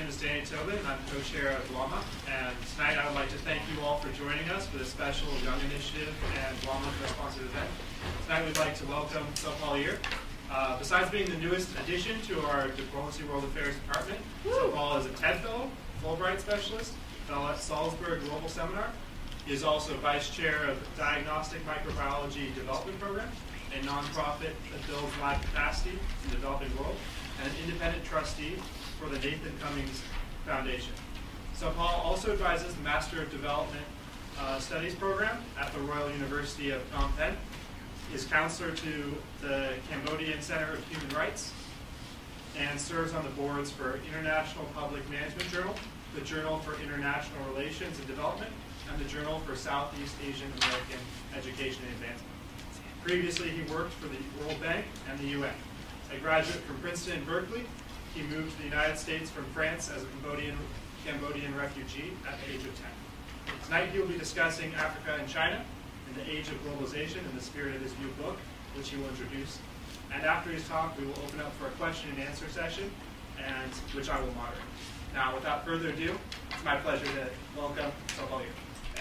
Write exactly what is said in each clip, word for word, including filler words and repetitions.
name is Danny Tobin, and I'm co-chair of WAMA. And tonight I would like to thank you all for joining us for this special Young Initiative and WAMA co-sponsored event. Tonight we'd like to welcome Sophal Ear. Uh, besides being the newest addition to our Diplomacy World Affairs Department, Sophal is a TED Fellow, Fulbright Specialist, fellow at Salzburg Global Seminar. He is also Vice Chair of Diagnostic Microbiology Development Program, a nonprofit that builds lab capacity in the developing world, and an independent trustee for the Nathan Cummings Foundation. Sophal also advises the Master of Development uh, Studies program at the Royal University of Phnom Penh. He is counselor to the Cambodian Center of Human Rights and serves on the boards for International Public Management Journal, the Journal for International Relations and Development, and the Journal for Southeast Asian American Education and Advancement. Previously, he worked for the World Bank and the U N. A graduate from Princeton and Berkeley, he moved to the United States from France as a Cambodian, Cambodian refugee at the age of ten. Tonight, he will be discussing Africa and China in the age of globalization in the spirit of his new book, which he will introduce. And after his talk, we will open up for a question and answer session, and which I will moderate. Now, without further ado, it's my pleasure to welcome Sophal Ear.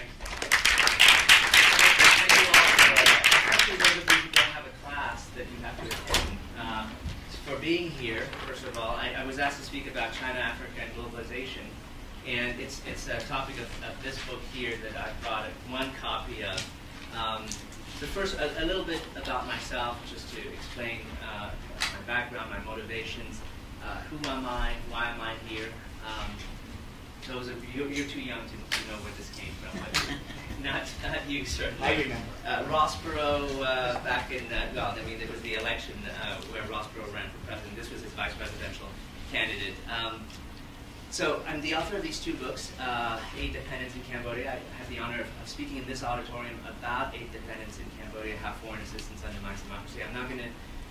Thank you all for, especially those of you who don't have a class that you have to attend, um, for being here, first of all. I, I was asked to speak about China, Africa, and globalization, and it's, it's a topic of, of this book here that I brought one copy of. Um, the first, a, a little bit about myself, just to explain uh, my background, my motivations, uh, who am I, why am I here. Um, those of you, you're too young to, to know where this came from, but not, not you, certainly. I remember. Uh, Ross Perot, uh, back in, uh, well, I mean, it was the election uh, where Ross Perot ran for president. This was his vice presidential candidate. Um, so I'm the author of these two books, uh, Aid Dependence in Cambodia. I have the honor of, of speaking in this auditorium about aid dependence in Cambodia, how foreign assistance undermines democracy. I'm not going to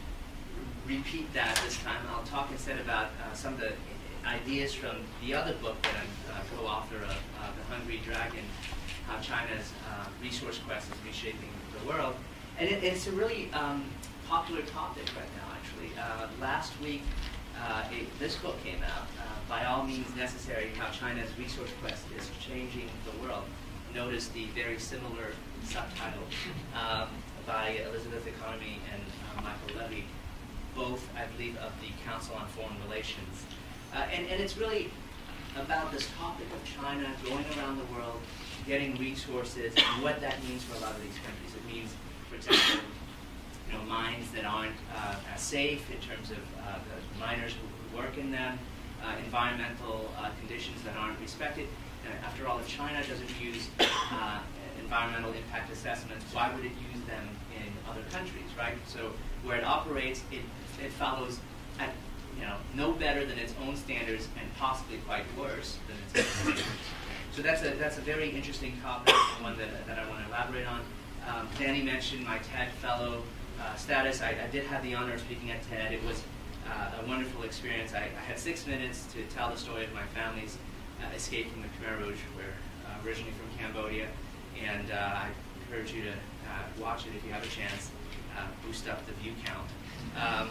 repeat that this time. I'll talk instead about uh, some of the ideas from the other book that I'm uh, co-author of, uh, The Hungry Dragon, how China's uh, resource quest is reshaping the world. And it, it's a really um, popular topic right now, actually. Uh, last week, uh, it, this book came out, uh, By All Means Necessary, how China's resource quest is changing the world. Notice the very similar subtitle um, by Elizabeth Economy and uh, Michael Levy, both, I believe, of the Council on Foreign Relations. Uh, and, and it's really about this topic of China going around the world, getting resources, and what that means for a lot of these countries. It means, for example, you know, mines that aren't uh, as safe in terms of uh, the miners who, who work in them, uh, environmental uh, conditions that aren't respected. And after all, if China doesn't use uh, environmental impact assessments, why would it use them in other countries, right? So where it operates, it, it follows at you know, no better than its own standards, and possibly quite worse than its own standards. So that's a that's a very interesting topic, one that, that I want to elaborate on. Um, Danny mentioned my TED Fellow uh, status. I, I did have the honor of speaking at TED. It was uh, a wonderful experience. I, I had six minutes to tell the story of my family's uh, escape from the Khmer Rouge. We're uh, originally from Cambodia, and uh, I encourage you to uh, watch it if you have a chance. Uh, boost up the view count. Um,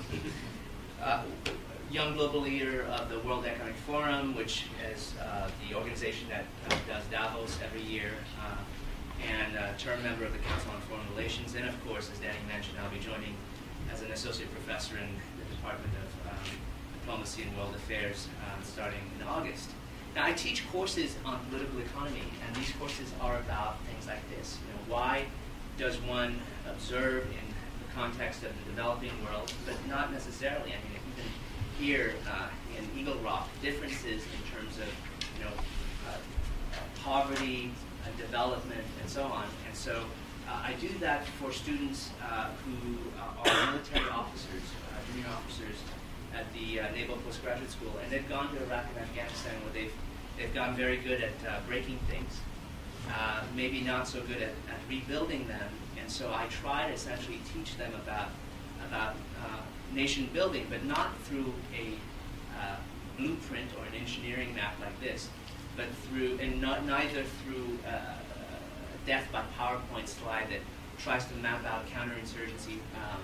uh, Young global leader of the World Economic Forum, which is uh, the organization that uh, does Davos every year, uh, and a term member of the Council on Foreign Relations. And of course, as Danny mentioned, I'll be joining as an associate professor in the Department of um, Diplomacy and World Affairs uh, starting in August. Now, I teach courses on political economy, and these courses are about things like this. You know, why does one observe in the context of the developing world, but not necessarily, I mean, even here uh, in Eagle Rock, differences in terms of, you know, uh, uh, poverty, uh, development, and so on. And so uh, I do that for students uh, who uh, are military officers, uh, junior officers at the uh, Naval Postgraduate School, and they've gone to Iraq and Afghanistan where they've they've gotten very good at uh, breaking things, uh, maybe not so good at, at rebuilding them. And so I try to essentially teach them about about uh, nation building, but not through a uh, blueprint or an engineering map like this, but through, and not neither through uh, a death by PowerPoint slide that tries to map out counterinsurgency um,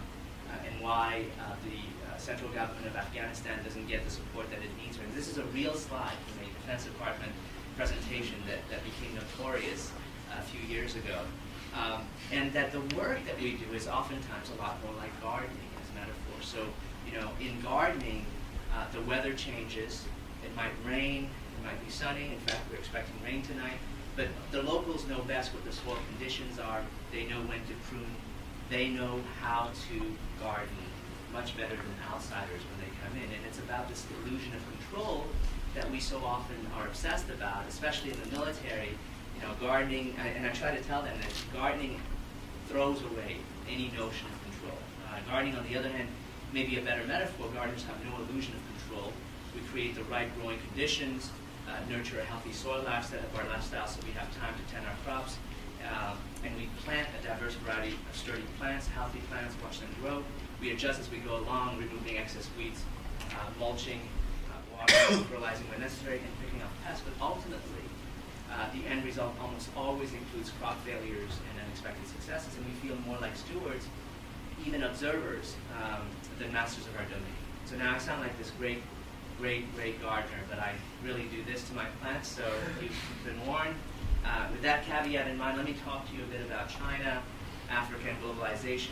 uh, and why uh, the uh, central government of Afghanistan doesn't get the support that it needs. And this is a real slide from a Defense Department presentation that, that became notorious a few years ago. Um, and that the work that we do is oftentimes a lot more like gardening as a metaphor. So, you know, in gardening, uh, the weather changes. It might rain, it might be sunny. In fact, we're expecting rain tonight. But the locals know best what the soil conditions are. They know when to prune. They know how to garden much better than outsiders when they come in. And it's about this illusion of control that we so often are obsessed about, especially in the military. You know, gardening, and I try to tell them that gardening throws away any notion of control. Uh, gardening, on the other hand, may be a better metaphor. Gardeners have no illusion of control. We create the right growing conditions, uh, nurture a healthy soil lifestyle of our lifestyle so we have time to tend our crops, uh, and we plant a diverse variety of sturdy plants, healthy plants, watch them grow. We adjust as we go along, removing excess weeds, uh, mulching, uh, watering, fertilizing when necessary, and picking up pests. But ultimately, Uh, the end result almost always includes crop failures and unexpected successes, and we feel more like stewards, even observers, um, than masters of our domain. So now I sound like this great, great, great gardener, but I really do this to my plants, so you've been warned. Uh, with that caveat in mind, let me talk to you a bit about China, Africa, and globalization.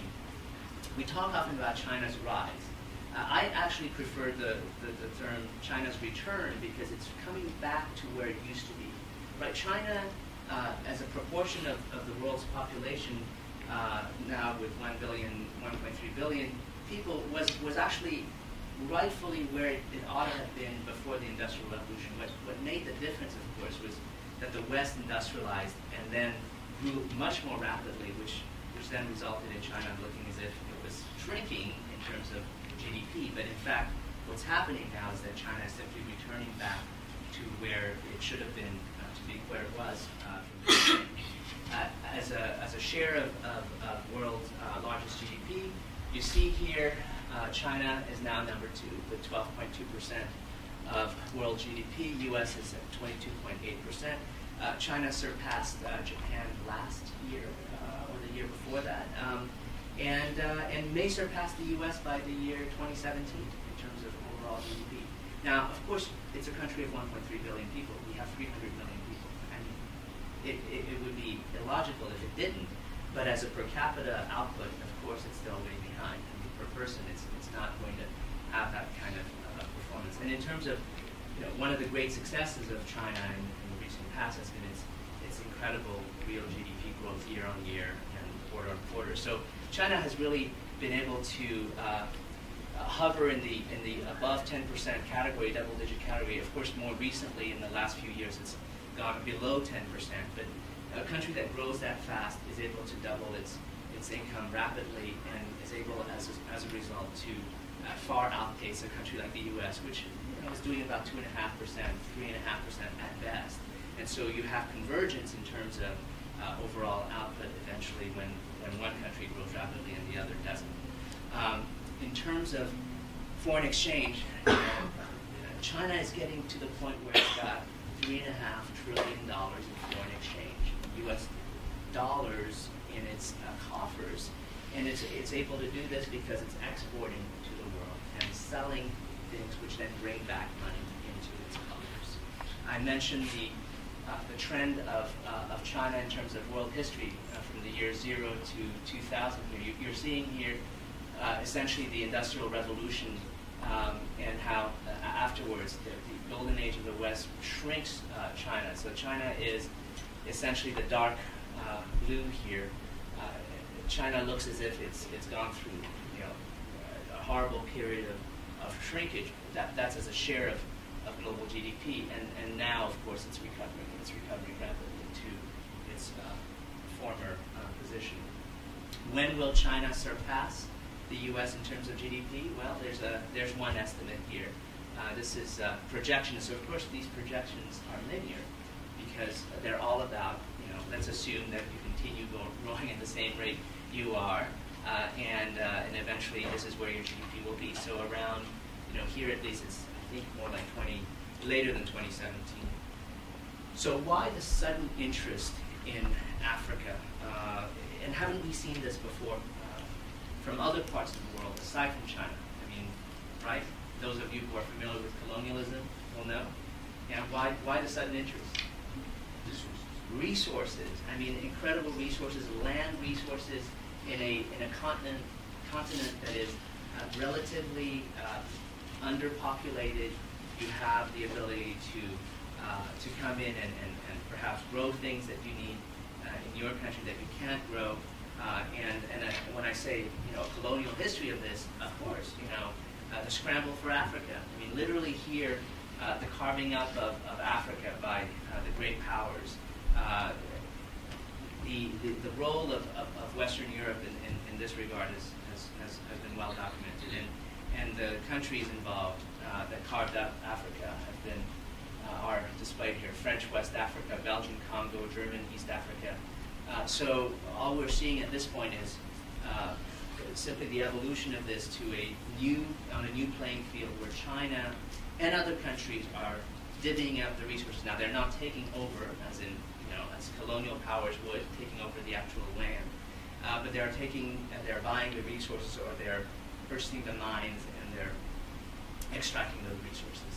We talk often about China's rise. Uh, I actually prefer the, the, the term China's return because it's coming back to where it used to be. Right, China, uh, as a proportion of, of the world's population, uh, now with one billion, one point three billion people, was, was actually rightfully where it, it ought to have been before the Industrial Revolution. What, what made the difference, of course, was that the West industrialized and then grew much more rapidly, which, which then resulted in China looking as if it was shrinking in terms of G D P. But in fact, what's happening now is that China is simply returning back to where it should have been, where it was uh, from the beginning. Uh, as, a, as a share of, of, of world's uh, largest G D P, you see here uh, China is now number two with twelve point two percent of world G D P. U S is at twenty-two point eight percent. Uh, China surpassed uh, Japan last year uh, or the year before that, um, and, uh, and may surpass the U S by the year twenty seventeen in terms of overall G D P. Now, of course, it's a country of one point three billion people. We have three hundred million people. It, it, it would be illogical if it didn't, but as a per capita output, of course, it's still way behind. I mean, per person, it's, it's not going to have that kind of uh, performance. And in terms of, you know, one of the great successes of China in, in the recent past has been its, its incredible real G D P growth year on year and quarter on quarter. So China has really been able to uh, uh, hover in the in the above ten percent category, double-digit category. Of course, more recently, in the last few years, it's gone below ten percent, but a country that grows that fast is able to double its its income rapidly and is able, as a, as a result, to uh, far outpace a country like the U S, which, you know, is doing about two and a half percent, three and a half percent at best. And so you have convergence in terms of uh, overall output eventually when when one country grows rapidly and the other doesn't. Um, in terms of foreign exchange, you know, China is getting to the point where it's got three and a half trillion dollars in foreign exchange, U S dollars in its uh, coffers, and it's it's able to do this because it's exporting to the world and selling things which then bring back money into its coffers. I mentioned the uh, the trend of uh, of China in terms of world history uh, from the year zero to two thousand. Here, you, you're seeing here uh, essentially the Industrial Revolution. Um, and how uh, afterwards the, the golden age of the West shrinks uh, China. So China is essentially the dark uh, blue here. Uh, China looks as if it's it's gone through, you know, a horrible period of, of shrinkage. That that's as a share of, of global G D P, and and now of course it's recovering. It's recovering rapidly to its uh, former uh, position. When will China surpass the U S in terms of G D P? Well, there's a there's one estimate here. Uh, this is uh, projections. So of course these projections are linear because they're all about, you know, let's assume that you continue go, growing at the same rate you are, uh, and uh, and eventually this is where your G D P will be. So around, you know, here at least it's I think more like twenty later than twenty seventeen. So why the sudden interest in Africa? Uh, and haven't we seen this before? from other parts of the world aside from China. I mean, right? Those of you who are familiar with colonialism will know. And why, why the sudden interest? Resources. I mean, incredible resources, land resources in a, in a continent, continent that is uh, relatively uh, underpopulated. You have the ability to, uh, to come in and, and, and perhaps grow things that you need uh, in your country that you can't grow. Uh, and and uh, when I say, you know, colonial history of this, of course, you know, uh, the scramble for Africa. I mean, literally here, uh, the carving up of, of Africa by uh, the great powers. Uh, the, the the role of, of, of Western Europe in, in, in this regard is, has, has, has been well documented, and and the countries involved uh, that carved up Africa have been uh, are displayed here: French West Africa, Belgian Congo, German East Africa. Uh, so all we're seeing at this point is uh, simply the evolution of this to a new on a new playing field where China and other countries are divvying up the resources. Now they're not taking over, as in you know, as colonial powers would, taking over the actual land, uh, but they're taking, uh, they're buying the resources, or they're purchasing the mines, and they're extracting those resources.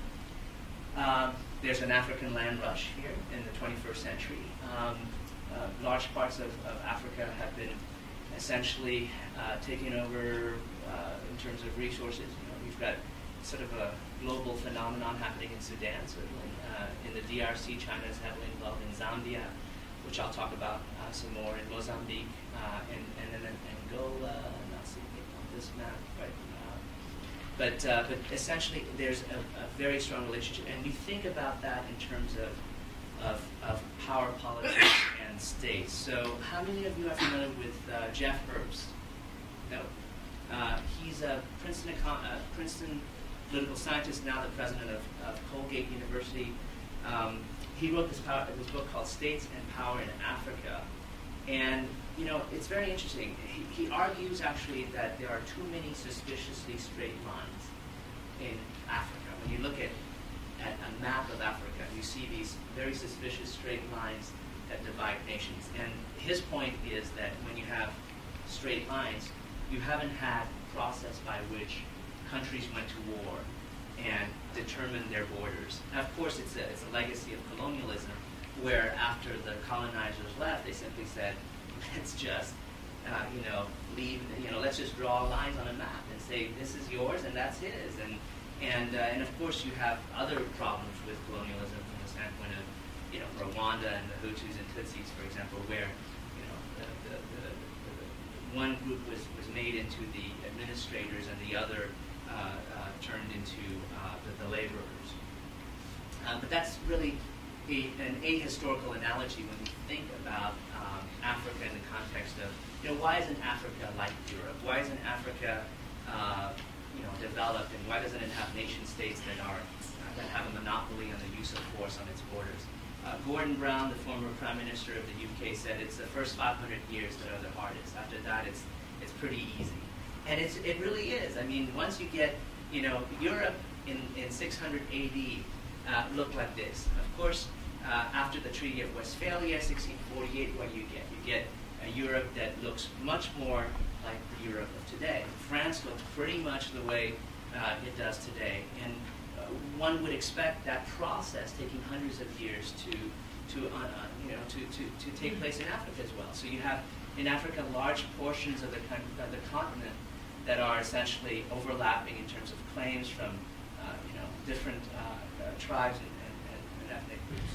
Um, there's an African land rush here in the twenty-first century. Um, uh, large parts of, of Africa have been essentially uh, taken over uh, in terms of resources. You know, we've got sort of a global phenomenon happening in Sudan, certainly. Uh, in the D R C, China is heavily involved in Zambia, which I'll talk about uh, some more, in Mozambique, uh, and, and then Angola, I'm not seeing it on this map, right? Uh, but, uh, but essentially, there's a, a very strong relationship, and we think about that in terms of, of, of power politics and states. So how many of you are familiar with uh, Jeff Herbst? No. Uh, he's a Princeton, uh, Princeton political scientist, now the president of, of Colgate University. Um, he wrote this, power, this book called States and Power in Africa. And, you know, it's very interesting. He, he argues, actually, that there are too many suspiciously straight lines in Africa. When you look at, at a map of Africa, you see these very suspicious straight lines that divide nations. And his point is that when you have straight lines, you haven't had a process by which countries went to war and determined their borders. Now, of course, it's a, it's a legacy of colonialism, where after the colonizers left, they simply said, let's just, uh, you know, leave, you know, let's just draw lines on a map and say, this is yours and that's his. And, and, uh, and of course, you have other problems with colonialism from the standpoint of, you know, Rwanda and the Hutus and Tutsis, for example, where, you know, the, the, the, the one group was, was made into the administrators and the other uh, uh, turned into uh, the, the laborers. Uh, but that's really a, an ahistorical analogy when you think about um, Africa in the context of, you know, why isn't Africa like Europe? Why isn't Africa, uh, you know, developed, and why doesn't it have nation states that are uh, that have a monopoly on the use of force on its borders? Uh, Gordon Brown, the former Prime Minister of the U K, said it's the first five hundred years that are the hardest. After that, it's it's pretty easy, and it's it really is. I mean, once you get, you know, Europe in in six hundred A D uh, looked like this. Of course, uh, after the Treaty of Westphalia, sixteen forty-eight, what do you get? You get a Europe that looks much more like the Europe of today. France looks pretty much the way uh, it does today, and one would expect that process taking hundreds of years to, to uh, you know, to, to, to take place in Africa as well. So you have in Africa large portions of the, of the continent that are essentially overlapping in terms of claims from uh, you know, different uh, uh, tribes and, and, and ethnic groups.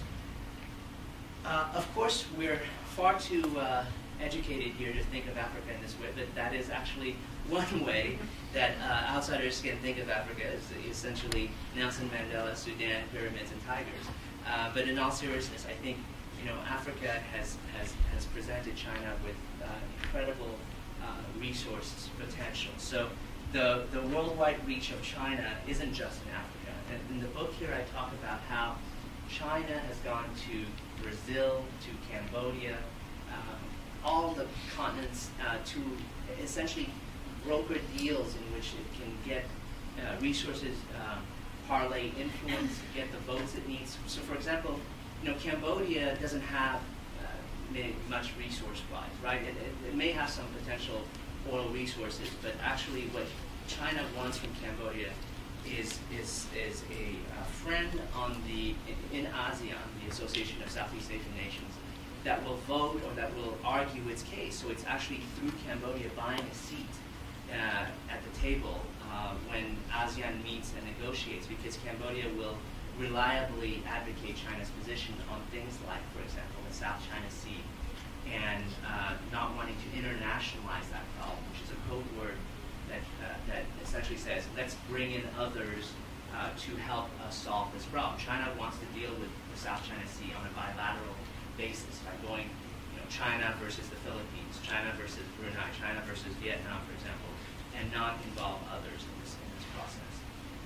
Uh, of course, we're far too uh, educated here to think of Africa in this way, but that is actually one way that uh, outsiders can think of Africa as essentially Nelson Mandela, Sudan, pyramids, and tigers. Uh, but in all seriousness, I think, you know, Africa has has, has presented China with uh, incredible uh, resource potential. So the the worldwide reach of China isn't just in Africa. And in the book here, I talk about how China has gone to Brazil, to Cambodia, um, all the continents uh, to essentially broker deals in which it can get uh, resources, um, parlay influence, get the votes it needs. So, for example, you know, Cambodia doesn't have uh, many, much resource-wise, right? It, it, it may have some potential oil resources, but actually what China wants from Cambodia is is is a, a friend on the in, in ASEAN, the Association of Southeast Asian Nations, that will vote or that will argue its case. So it's actually through Cambodia buying a seat uh, at the table uh, when ASEAN meets and negotiates, because Cambodia will reliably advocate China's position on things like, for example, the South China Sea, and uh, not wanting to internationalize that problem, which is a code word that, uh, that essentially says, let's bring in others uh, to help us solve this problem. China wants to deal with the South China Sea on a bilateral basis by going, you know, China versus the Philippines, China versus Brunei, China versus Vietnam, for example, and not involve others in this, in this process.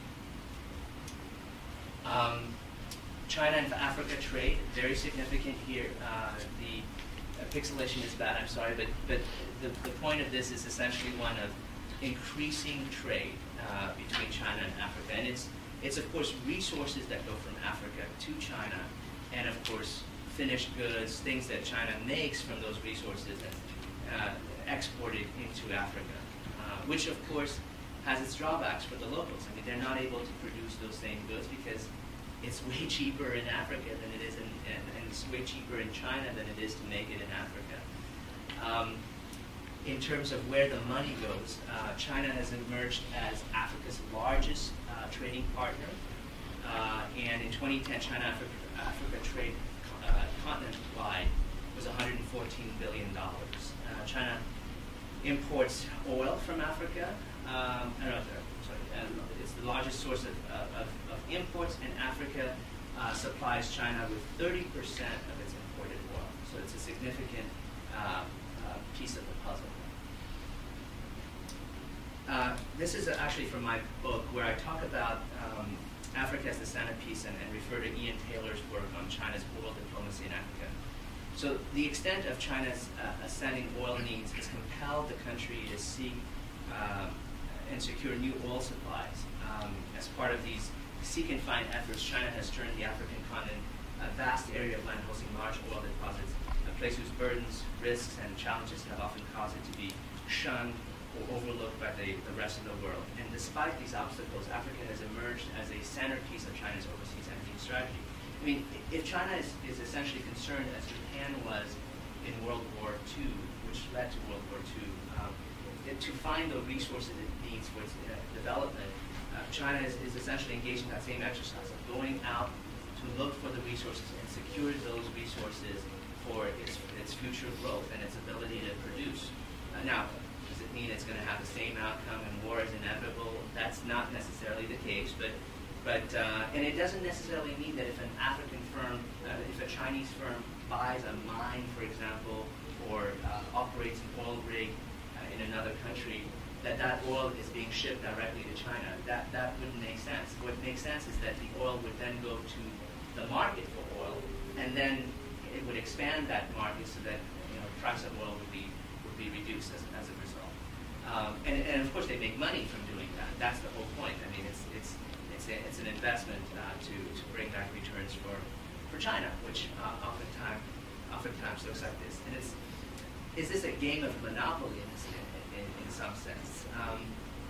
Um, China and Africa trade, very significant here. Uh, the uh, pixelation is bad, I'm sorry, but, but the, the point of this is essentially one of increasing trade uh, between China and Africa. And it's, it's, of course, resources that go from Africa to China, and, of course, finished goods, things that China makes from those resources and uh, exported into Africa, uh, which, of course, has its drawbacks for the locals. I mean, they're not able to produce those same goods because it's way cheaper in Africa than it is in, and, and it's way cheaper in China than it is to make it in Africa. Um, in terms of where the money goes, uh, China has emerged as Africa's largest uh, trading partner. Uh, and in twenty ten, China-Africa Africa trade uh, continent-wide was one hundred fourteen billion dollars. Uh, China imports oil from Africa. Um, I don't know, sorry, uh, it's the largest source of, uh, of, of imports, and Africa uh, supplies China with thirty percent of its imported oil. So it's a significant uh, uh, piece of the puzzle. Uh, this is actually from my book, where I talk about um, Africa as the centerpiece and, and refer to Ian Taylor's work on China's oil diplomacy in Africa. So the extent of China's uh, ascending oil needs has compelled the country to seek uh, and secure new oil supplies. Um, as part of these seek and find efforts, China has turned the African continent a vast area of land hosting large oil deposits, a place whose burdens, risks, and challenges have often caused it to be shunned or overlooked by the, the rest of the world. And despite these obstacles, Africa has emerged as a centerpiece of China's overseas energy strategy. I mean, if China is, is essentially concerned as Japan was in World War Two, which led to World War Two, um, to find the resources it needs for its uh, development, uh, China is, is essentially engaged in that same exercise of going out to look for the resources and secure those resources for its, its future growth and its ability to produce. Uh, now, does it mean it's going to have the same outcome and war is inevitable? That's not necessarily the case, but But, uh, and it doesn't necessarily mean that if an African firm, uh, if a Chinese firm buys a mine, for example, or uh, operates an oil rig uh, in another country, that that oil is being shipped directly to China. That, that wouldn't make sense. What makes sense is that the oil would then go to the market for oil, and then it would expand that market so that, you know, the price of oil would be, would be reduced as, as a result. Um, and, and of course they make money from doing that. That's the whole point. I mean, it's, it's It's, a, it's an investment uh, to, to bring back returns for, for China, which uh, oftentimes, oftentimes looks like this. And it's, is this a game of monopoly in, this, in, in, in some sense? Um,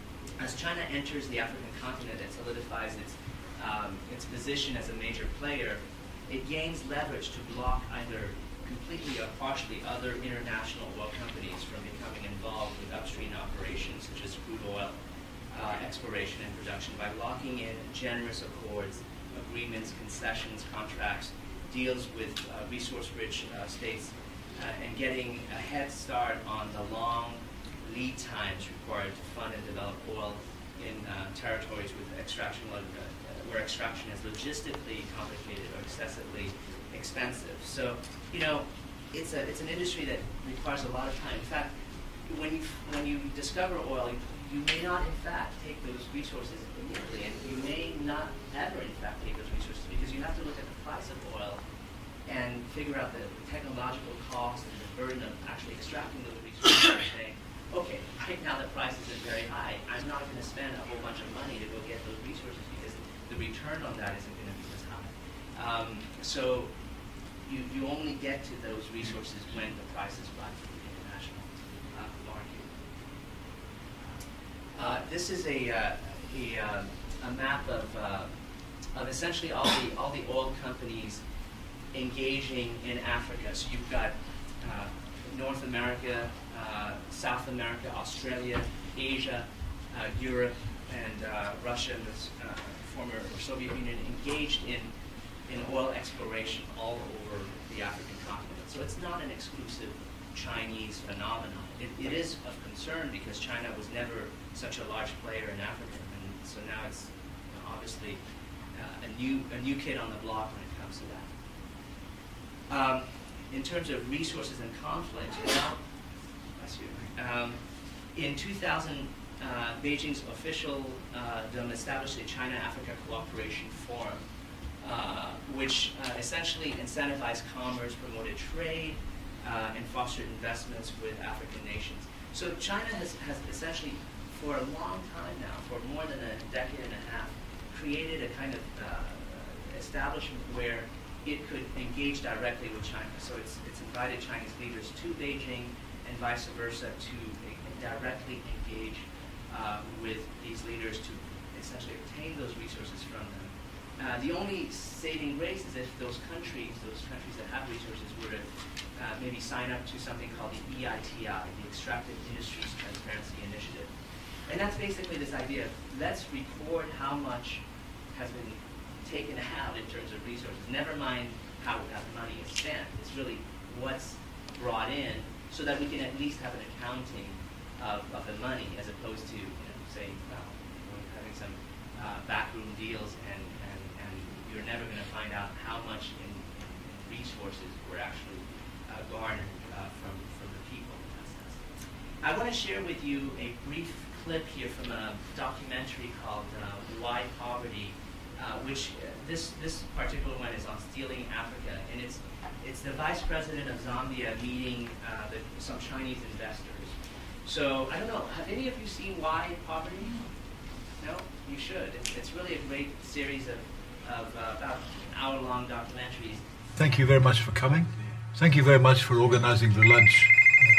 as China enters the African continent and solidifies its, um, its position as a major player, it gains leverage to block either completely or partially other international oil companies from becoming involved with upstream operations such as crude oil, Uh, exploration and production, by locking in generous accords, agreements, concessions, contracts, deals with uh, resource-rich uh, states, uh, and getting a head start on the long lead times required to fund and develop oil in uh, territories with extraction, uh, where extraction is logistically complicated or excessively expensive. So, you know, it's a it's an industry that requires a lot of time. In fact, when you when you discover oil, you, you may not, in fact, take those resources immediately, and you may not ever, in fact, take those resources, because you have to look at the price of oil and figure out the technological cost and the burden of actually extracting those resources and saying, okay, right now the price isn't very high. I'm not going to spend a whole bunch of money to go get those resources because the return on that isn't going to be as high. Um, so you, you only get to those resources when the price is right for the international uh, market. this is a, uh, a, uh, a map of, uh, of essentially all the, all the oil companies engaging in Africa. So you've got uh, North America, uh, South America, Australia, Asia, uh, Europe, and uh, Russia, and the uh, former Soviet Union engaged in, in oil exploration all over the African continent. So it's not an exclusive Chinese phenomenon. It, it is of concern because China was never such a large player in Africa, and so now it's you know, obviously uh, a new a new kid on the block when it comes to that. Um, in terms of resources and conflict, you know, bless you. Um, in two thousand, uh, Beijing's official uh, dom established a China-Africa Cooperation Forum, uh, which uh, essentially incentivized commerce, promoted trade, uh, and fostered investments with African nations. So China has, has essentially, for a long time now, for more than a decade and a half, created a kind of uh, establishment where it could engage directly with China. So it's, it's invited Chinese leaders to Beijing and vice versa to uh, directly engage uh, with these leaders to essentially obtain those resources from them. Uh, the only saving grace is if those countries, those countries that have resources, were to uh, maybe sign up to something called the E I T I, the Extractive Industries Transparency Initiative. And that's basically this idea of let's record how much has been taken out in terms of resources. Never mind how that money is spent. It's really what's brought in so that we can at least have an accounting of, of the money as opposed to, you know, saying, well, we're having some uh, backroom deals and, and, and you're never going to find out how much in, in resources were actually uh, garnered uh, from, from the people in that sense. I want to share with you a brief clip here from a documentary called uh, Why Poverty, uh, which uh, this, this particular one is on stealing Africa, and it's, it's the vice president of Zambia meeting uh, the, some Chinese investors. So, I don't know, have any of you seen Why Poverty? No? You should. It's, it's really a great series of, of uh, about an hour-long documentaries. Thank you very much for coming. Thank you very much for organizing the lunch.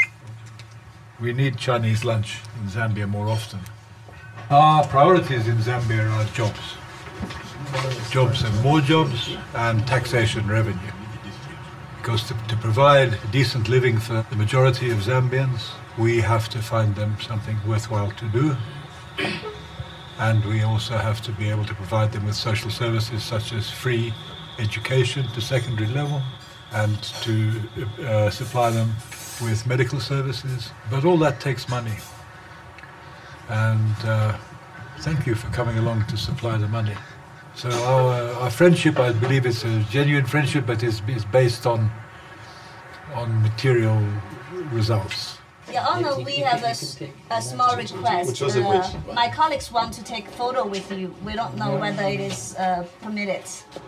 We need Chinese lunch in Zambia more often. Our priorities in Zambia are jobs. Jobs and more jobs and taxation revenue. Because to, to provide decent living for the majority of Zambians, we have to find them something worthwhile to do. And we also have to be able to provide them with social services such as free education to secondary level and to uh, supply them with medical services. But all that takes money. And uh, thank you for coming along to supply the money. So our, our friendship, I believe it's a genuine friendship, but is is based on on material results. Your Honor, we have a, a small request. Uh, my colleagues want to take a photo with you. We don't know whether it is uh, permitted.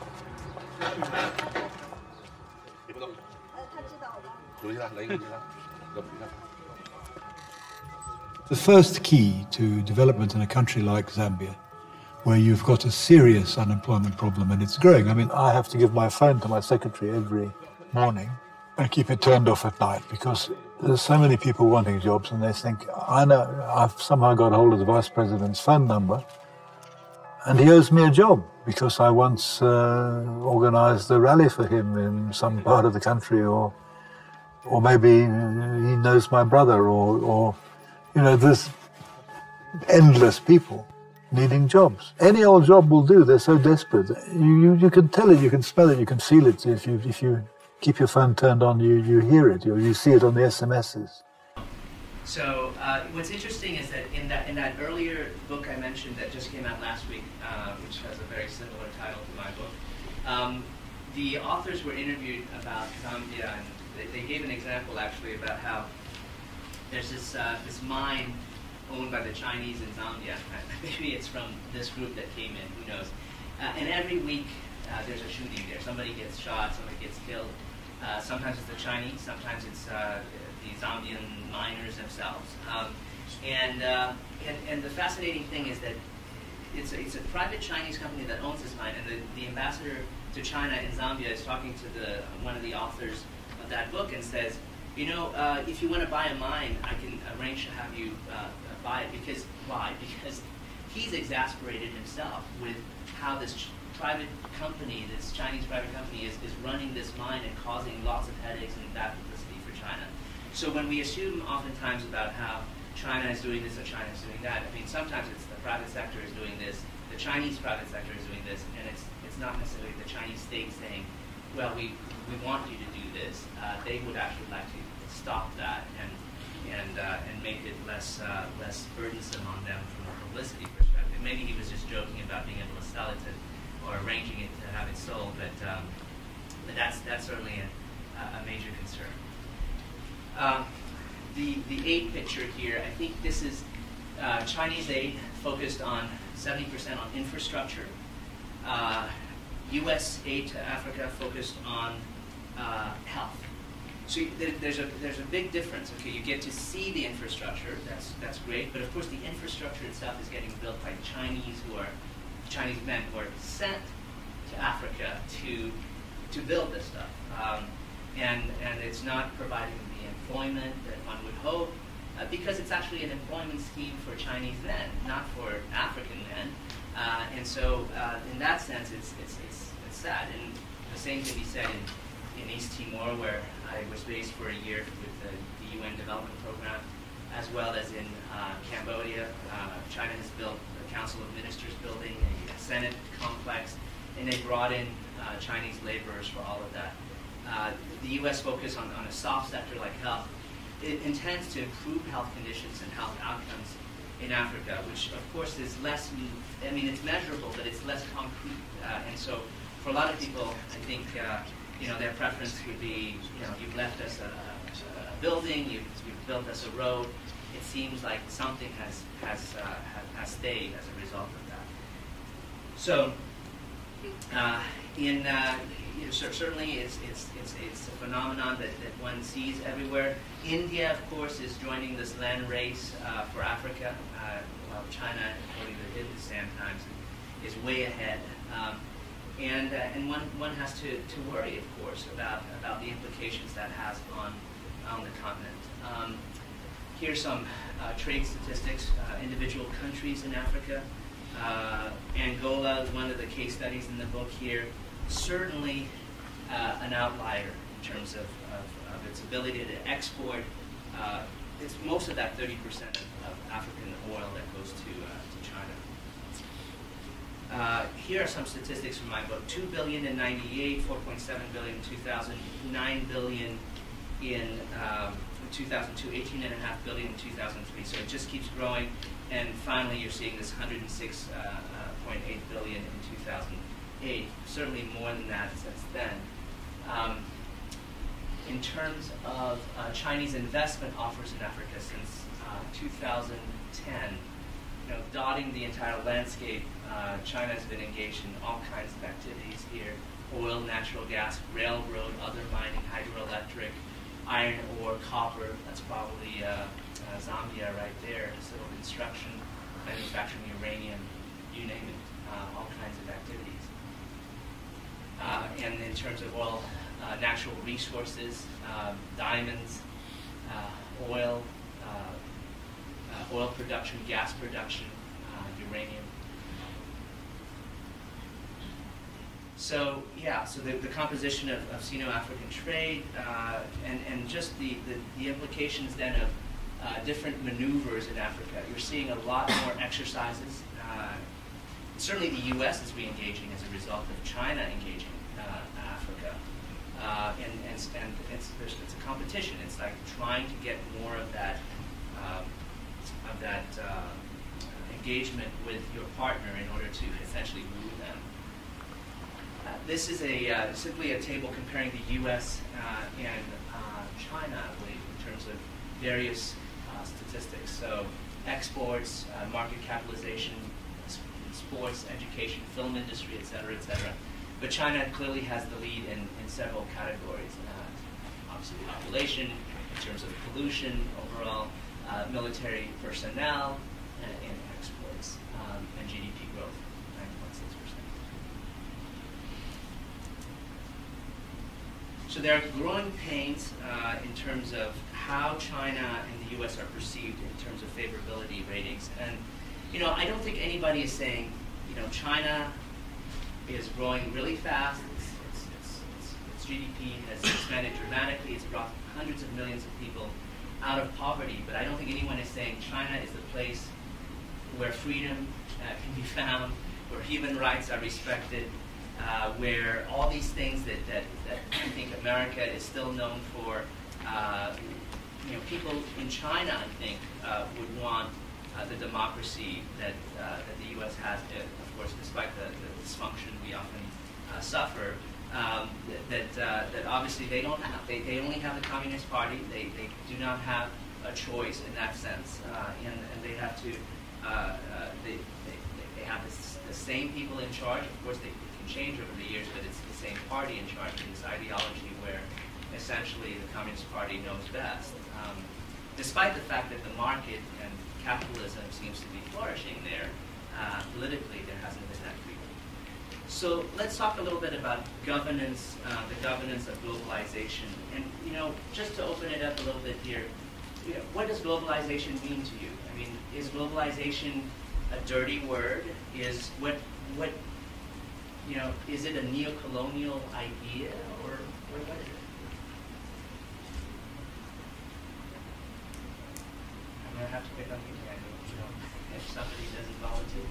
The first key to development in a country like Zambia, where you've got a serious unemployment problem and it's growing. I mean, I have to give my phone to my secretary every morning and keep it turned off at night because there's so many people wanting jobs and they think, I know, I've somehow got hold of the vice president's phone number and he owes me a job because I once uh, organized a rally for him in some part of the country, or or maybe he knows my brother, or, or you know, there's endless people needing jobs. Any old job will do. They're so desperate. You, you, you can tell it, you can smell it, you can feel it. If you, if you keep your phone turned on, you, you hear it, or you see it on the S M Ses. So uh, what's interesting is that in that in that earlier book I mentioned that just came out last week, uh, which has a very similar title to my book, um, the authors were interviewed about Zambia, and they, they gave an example actually about how there's this uh, this mine owned by the Chinese in Zambia. Maybe it's from this group that came in, who knows. Uh, and every week uh, there's a shooting there. Somebody gets shot, somebody gets killed. Uh, sometimes it's the Chinese, sometimes it's uh, the Zambian miners themselves. Um, and, uh, and and the fascinating thing is that it's a, it's a private Chinese company that owns this mine, and the, the ambassador to China in Zambia is talking to the one of the authors of that book and says, you know, uh, if you want to buy a mine, I can arrange to have you uh, buy it. Because why? Because he's exasperated himself with how this ch private company, this Chinese private company, is, is running this mine and causing lots of headaches and bad publicity for China. So when we assume oftentimes about how China is doing this or China is doing that, I mean, sometimes it's the private sector is doing this, the Chinese private sector is doing this, and it's it's not necessarily the Chinese state saying, well, we we want you to do this. Uh, they would actually like to stop that and and uh, and make it less uh, less burdensome on them from a publicity perspective. Maybe he was just joking about being able to sell it to, or arranging it to have it sold, but um, but that's that's certainly a, a major concern. Um, the the aid picture here, I think this is uh, Chinese aid focused on seventy percent on infrastructure. Uh, U S aid to Africa focused on uh, health. So you, there, there's a there's a big difference. Okay, you get to see the infrastructure. That's that's great. But of course, the infrastructure itself is getting built by Chinese who are Chinese men who are sent to Africa to to build this stuff. Um, and and it's not providing the employment that one would hope, uh, because it's actually an employment scheme for Chinese men, not for African men. Uh, and so, uh, in that sense, it's, it's, it's, it's sad. And the same can be said in, in East Timor, where I was based for a year with the, the U N Development Program, as well as in uh, Cambodia. Uh, China has built the Council of Ministers building, a Senate complex, and they brought in uh, Chinese laborers for all of that. Uh, the U S focus on, on a soft sector like health, it intends to improve health conditions and health outcomes in Africa, which of course is less, I mean, it's measurable, but it's less concrete. Uh, and so for a lot of people, I think, uh, you know, their preference would be, you know, you've left us a, a, a building, you've, you've built us a road. It seems like something has, has, uh, has stayed as a result of that. So, uh, in, uh, you know, certainly it's, it's, it's, it's a phenomenon that, that one sees everywhere. India, of course, is joining this land race uh, for Africa, uh, while China, according to the Hindustan Times, is way ahead. Um, and uh, and one, one has to, to worry, of course, about, about the implications that has on, on the continent. Um, here's some uh, trade statistics, uh, individual countries in Africa. Uh, Angola is one of the case studies in the book here. Certainly uh, an outlier in terms of, of, of its ability to export. Uh, it's most of that thirty percent of, of African oil that goes to, uh, to China. Uh, here are some statistics from my book. two billion in ninety-eight, four point seven billion in two thousand, nine billion in um, two thousand two, eighteen point five billion in two thousand three. So it just keeps growing. And finally, you're seeing this one hundred six point eight billion in two thousand eight. Certainly more than that since then. Um, in terms of uh, Chinese investment offers in Africa since uh, two thousand ten, you know, dotting the entire landscape, uh, China has been engaged in all kinds of activities here: oil, natural gas, railroad, other mining, hydroelectric, iron ore, copper. That's probably uh, uh, Zambia right there. Civil construction, manufacturing uranium, you name it, uh, all kinds of activities. Uh, and in terms of oil, uh, natural resources, uh, diamonds, uh, oil, uh, uh, oil production, gas production, uh, uranium. So yeah, so the, the composition of, of Sino-African trade, uh, and, and just the, the, the implications then of uh, different maneuvers in Africa. You're seeing a lot more exercises. Uh, certainly the U S is re-engaging as a result of China engaging uh, Africa. Uh, and and, and it's, there's, it's a competition. It's like trying to get more of that, um, of that uh, engagement with your partner in order to essentially move them. Uh, this is a uh, simply a table comparing the U S uh, and uh, China, I believe, in terms of various uh, statistics. So exports, uh, market capitalization, sports, education, film industry, et cetera, et cetera. But China clearly has the lead in, in several categories. Uh, obviously population, in terms of pollution, overall uh, military personnel, and, and exports, um, and G D P growth, nine point six percent. So there are growing pains uh, in terms of how China and the U S are perceived in terms of favorability ratings. And, you know, I don't think anybody is saying, you know, China is growing really fast. Its, its, its, its, its G D P has expanded dramatically. It's brought hundreds of millions of people out of poverty. But I don't think anyone is saying China is the place where freedom uh, can be found, where human rights are respected, uh, where all these things that, that, that I think America is still known for. Uh, you know, people in China, I think, uh, would want uh, the democracy that, uh, that the U S has, uh, of course, despite the, the dysfunction we often uh, suffer, um, that, uh, that obviously they don't have. They, they only have the Communist Party. They, they do not have a choice in that sense, uh, and, and they have to, uh, uh, they, they, they have this, the same people in charge. Of course, they, they can change over the years, but it's the same party in charge of this ideology where essentially the Communist Party knows best. Um, despite the fact that the market and capitalism seems to be flourishing there, uh, politically there hasn't been that freedom. So let's talk a little bit about governance, uh, the governance of globalization. And, you know, just to open it up a little bit here, you know, what does globalization mean to you? I mean, is globalization a dirty word? Is what, what, you know, is it a neo-colonial idea, or, or what is it? I'm going to have to pick on you again, you know, if somebody doesn't volunteer.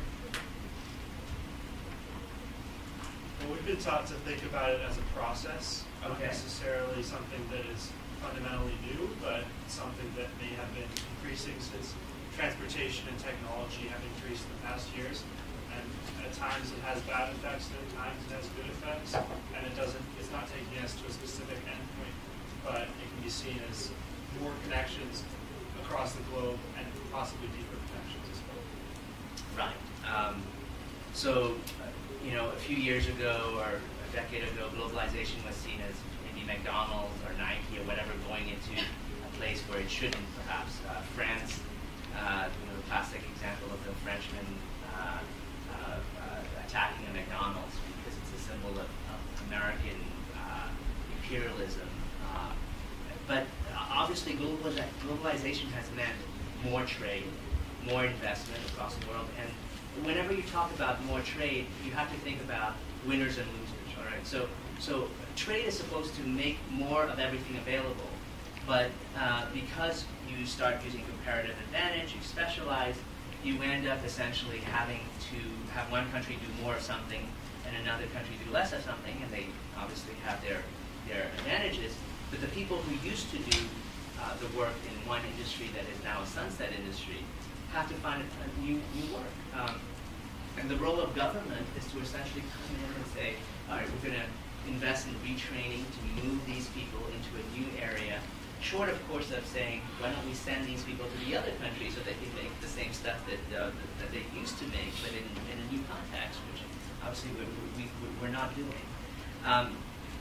Well, we've been taught to think about it as a process, not Okay. necessarily something that is fundamentally new, but something that may have been increasing since transportation and technology have increased in the past years. And at times it has bad effects, and at times it has good effects, and it doesn't, it's not taking us to a specific endpoint, but it can be seen as more connections across the globe and possibly deeper connections as well. Right. Um, so, uh, you know, a few years ago or a decade ago, globalization was seen as maybe McDonald's or Nike or whatever going into a place where it shouldn't, perhaps. Uh, France, uh, you know, the classic example of the Frenchman uh, uh, uh, attacking a McDonald's because it's a symbol of, of American uh, imperialism. Uh, but obviously, globalization has meant more trade, more investment across the world, and whenever you talk about more trade, you have to think about winners and losers. All right, so so trade is supposed to make more of everything available, but uh, because you start using comparative advantage, you specialize, you end up essentially having to have one country do more of something and another country do less of something, and they obviously have their their advantages. But the people who used to do uh, the work in one industry that is now a sunset industry have to find a new, new work. Um, and the role of government is to essentially come in and say, all right, we're going to invest in retraining to move these people into a new area, short, of course, of saying, why don't we send these people to the other country so they can make the same stuff that, uh, that they used to make, but in, in a new context, which obviously we, we, we're not doing. Um,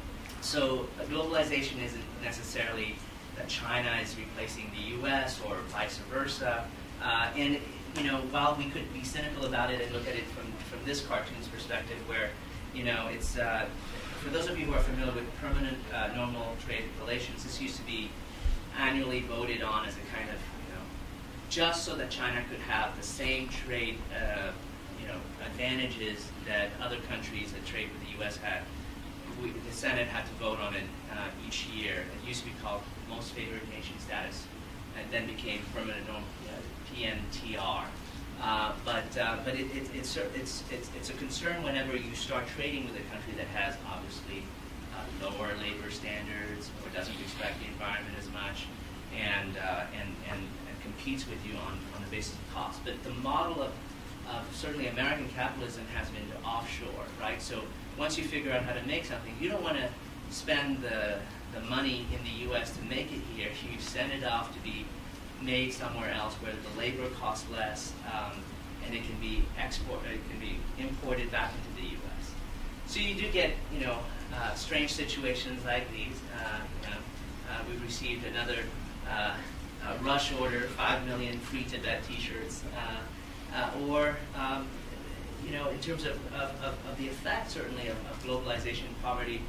so uh, globalization isn't necessarily that China is replacing the U S or vice versa. Uh, and, you know, while we could be cynical about it and look at it from, from this cartoon's perspective where, you know, it's, uh, for those of you who are familiar with permanent uh, normal trade relations, this used to be annually voted on as a kind of, you know, just so that China could have the same trade, uh, you know, advantages that other countries that trade with the U S had. We, the Senate had to vote on it uh, each year. It used to be called Most Favored Nation Status, and then became Permanent Normal, uh, P N T R. Uh, but uh, but it, it, it's, it's, it's, it's a concern whenever you start trading with a country that has obviously uh, lower labor standards or doesn't respect the environment as much and, uh, and, and, and competes with you on, on the basis of cost. But the model of, of certainly American capitalism has been to offshore, right? So once you figure out how to make something, you don't want to spend the, the money in the U S to make it here. You send it off to be made somewhere else where the labor costs less, um, and it can be export, it can be imported back into the U S. So you do get, you know, uh, strange situations like these. Uh, you know, uh, we received another uh, uh, rush order, five million free Tibet T-shirts, uh, uh, or um, you know, in terms of, of, of, of the effect certainly of, of globalization and poverty.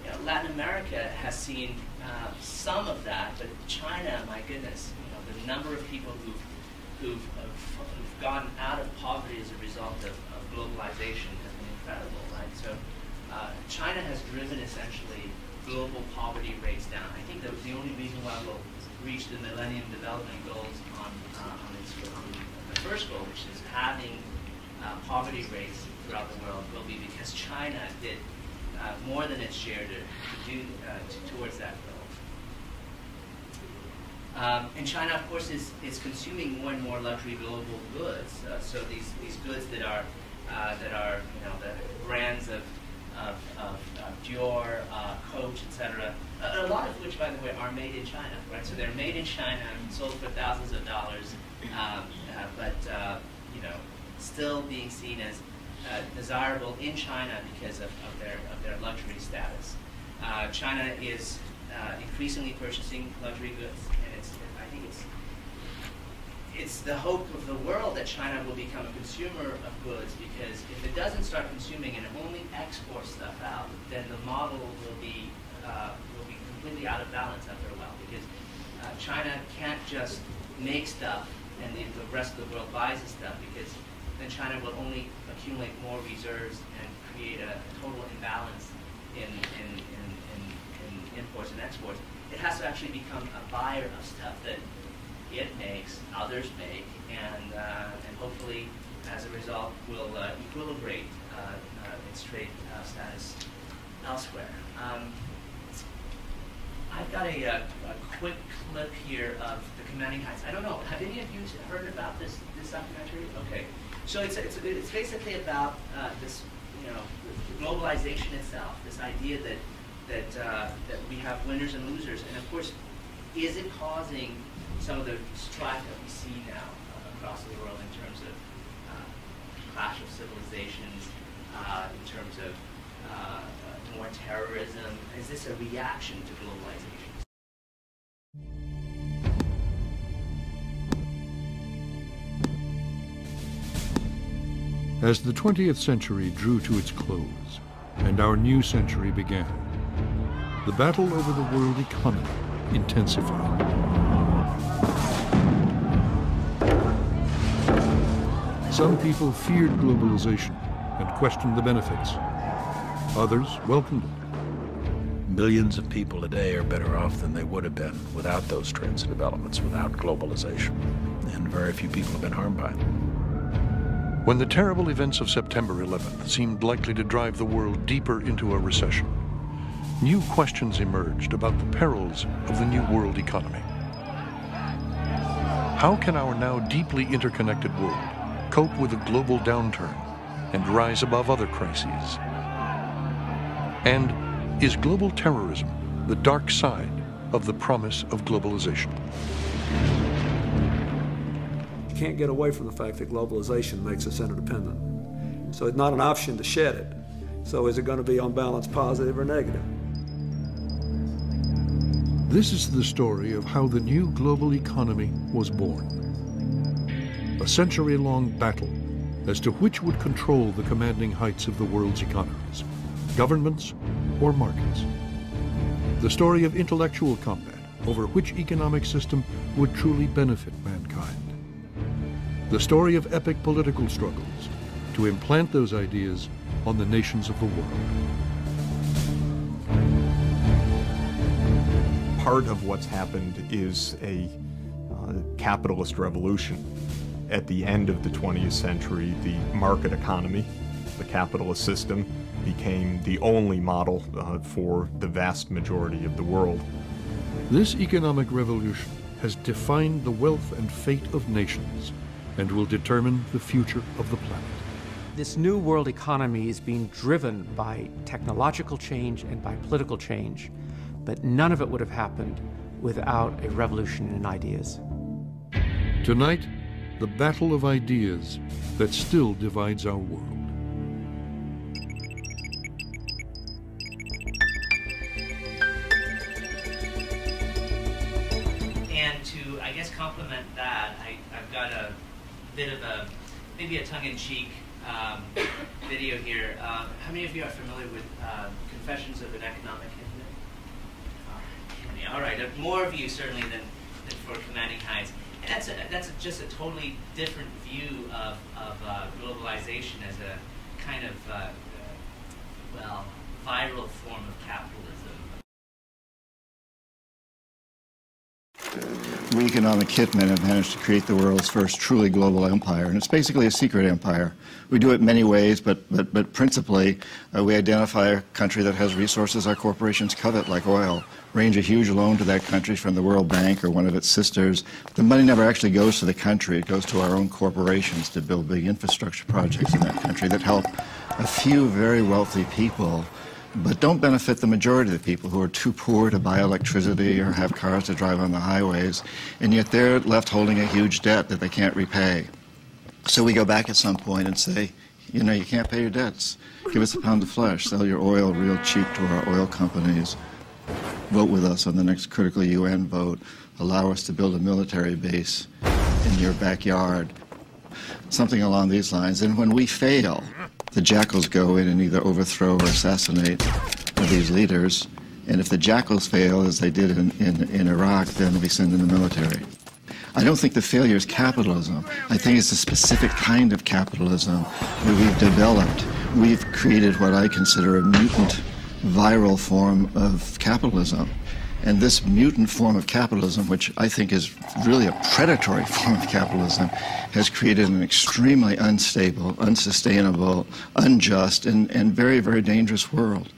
know, Latin America has seen uh, some of that, but China, my goodness, you know, the number of people who've, who've, who've gotten out of poverty as a result of, of globalization has been incredible, right? So uh, China has driven essentially global poverty rates down. I think that the only reason why we'll reach the Millennium Development Goals on, uh, on, its, on the first goal, which is having uh, poverty rates throughout the world, will be because China did uh, more than its share to, to do uh, to, towards that goal. Um, and China, of course, is, is consuming more and more luxury global goods. Uh, so these, these goods that are uh, that are you know the brands of of, of, of Dior, uh, Coach, et cetera. A, a lot of which, by the way, are made in China, right? So they're made in China and sold for thousands of dollars, um, uh, but uh, you know, still being seen as uh, desirable in China because of, of their of their luxury status. Uh, China is uh, increasingly purchasing luxury goods, and it's I think it's it's the hope of the world that China will become a consumer of goods, because if it doesn't start consuming and only exports stuff out, then the model will be uh, will be completely out of balance after a while, because uh, China can't just make stuff and the, the rest of the world buys the stuff, because then China will only accumulate more reserves and create a total imbalance in, in, in, in, in imports and exports. It has to actually become a buyer of stuff that it makes, others make, and, uh, and hopefully, as a result, will uh, equilibrate uh, uh, its trade uh, status elsewhere. Um, I've got a, a, a quick clip here of the Commanding Heights. I don't know, have any of you heard about this this documentary? Okay, so it's it's, it's basically about uh, this, you know, globalization itself. This idea that that uh, that we have winners and losers, and of course, is it causing some of the strife that we see now uh, across the world in terms of uh, clash of civilizations, uh, in terms of uh, uh, more terrorism? Is this a reaction to globalization? As the twentieth century drew to its close and our new century began, the battle over the world economy intensified. Some people feared globalization and questioned the benefits. Others welcomed it. Millions of people today are better off than they would have been without those trends and developments, without globalization. And very few people have been harmed by it. When the terrible events of September eleventh seemed likely to drive the world deeper into a recession, new questions emerged about the perils of the new world economy. How can our now deeply interconnected world cope with a global downturn and rise above other crises? And is global terrorism the dark side of the promise of globalization? You can't get away from the fact that globalization makes us interdependent. So it's not an option to shed it. So is it going to be on balance positive or negative? This is the story of how the new global economy was born. A century-long battle as to which would control the commanding heights of the world's economies, governments or markets. The story of intellectual combat over which economic system would truly benefit mankind. The story of epic political struggles to implant those ideas on the nations of the world. Part of what's happened is a uh, capitalist revolution. At the end of the twentieth century, the market economy, the capitalist system, became the only model uh, for the vast majority of the world. This economic revolution has defined the wealth and fate of nations and will determine the future of the planet. This new world economy is being driven by technological change and by political change, but none of it would have happened without a revolution in ideas. Tonight, the battle of ideas that still divides our world. And to, I guess, complement that, I, I've got a bit of a, maybe a tongue-in-cheek um, video here. Uh, how many of you are familiar with uh, Confessions of an Economic Hitman? Uh, all right, uh, more of you certainly than, than for Commanding Heights. And that's, a, that's a, just a totally different view of, of uh, globalization as a kind of, uh, uh, well, viral form of capitalism. We economic hitmen have managed to create the world's first truly global empire, and it's basically a secret empire. We do it many ways, but, but, but principally uh, we identify a country that has resources our corporations covet, like oil, arrange a huge loan to that country from the World Bank or one of its sisters. The money never actually goes to the country. It goes to our own corporations to build big infrastructure projects in that country that help a few very wealthy people, but don't benefit the majority of the people who are too poor to buy electricity or have cars to drive on the highways, and yet they're left holding a huge debt that they can't repay. So we go back at some point and say, you know, you can't pay your debts. Give us a pound of flesh. Sell your oil real cheap to our oil companies. Vote with us on the next critical U N vote. Allow us to build a military base in your backyard. Something along these lines. And when we fail, the jackals go in and either overthrow or assassinate these leaders. And if the jackals fail, as they did in, in, in Iraq, then we send in the military. I don't think the failure is capitalism. I think it's a specific kind of capitalism that we've developed. We've created what I consider a mutant, viral form of capitalism. And this mutant form of capitalism, which I think is really a predatory form of capitalism, has created an extremely unstable, unsustainable, unjust, and, and very, very dangerous world.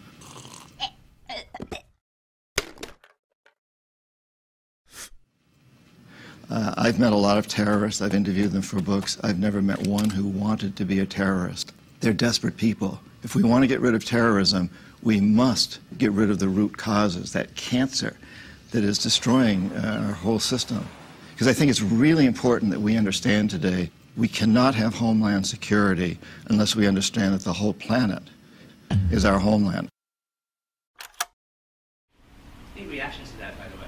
Uh, I've met a lot of terrorists. I've interviewed them for books. I've never met one who wanted to be a terrorist. They're desperate people. If we want to get rid of terrorism, we must get rid of the root causes, that cancer that is destroying uh, our whole system. Because I think it's really important that we understand today we cannot have homeland security unless we understand that the whole planet is our homeland. Any reactions to that, by the way?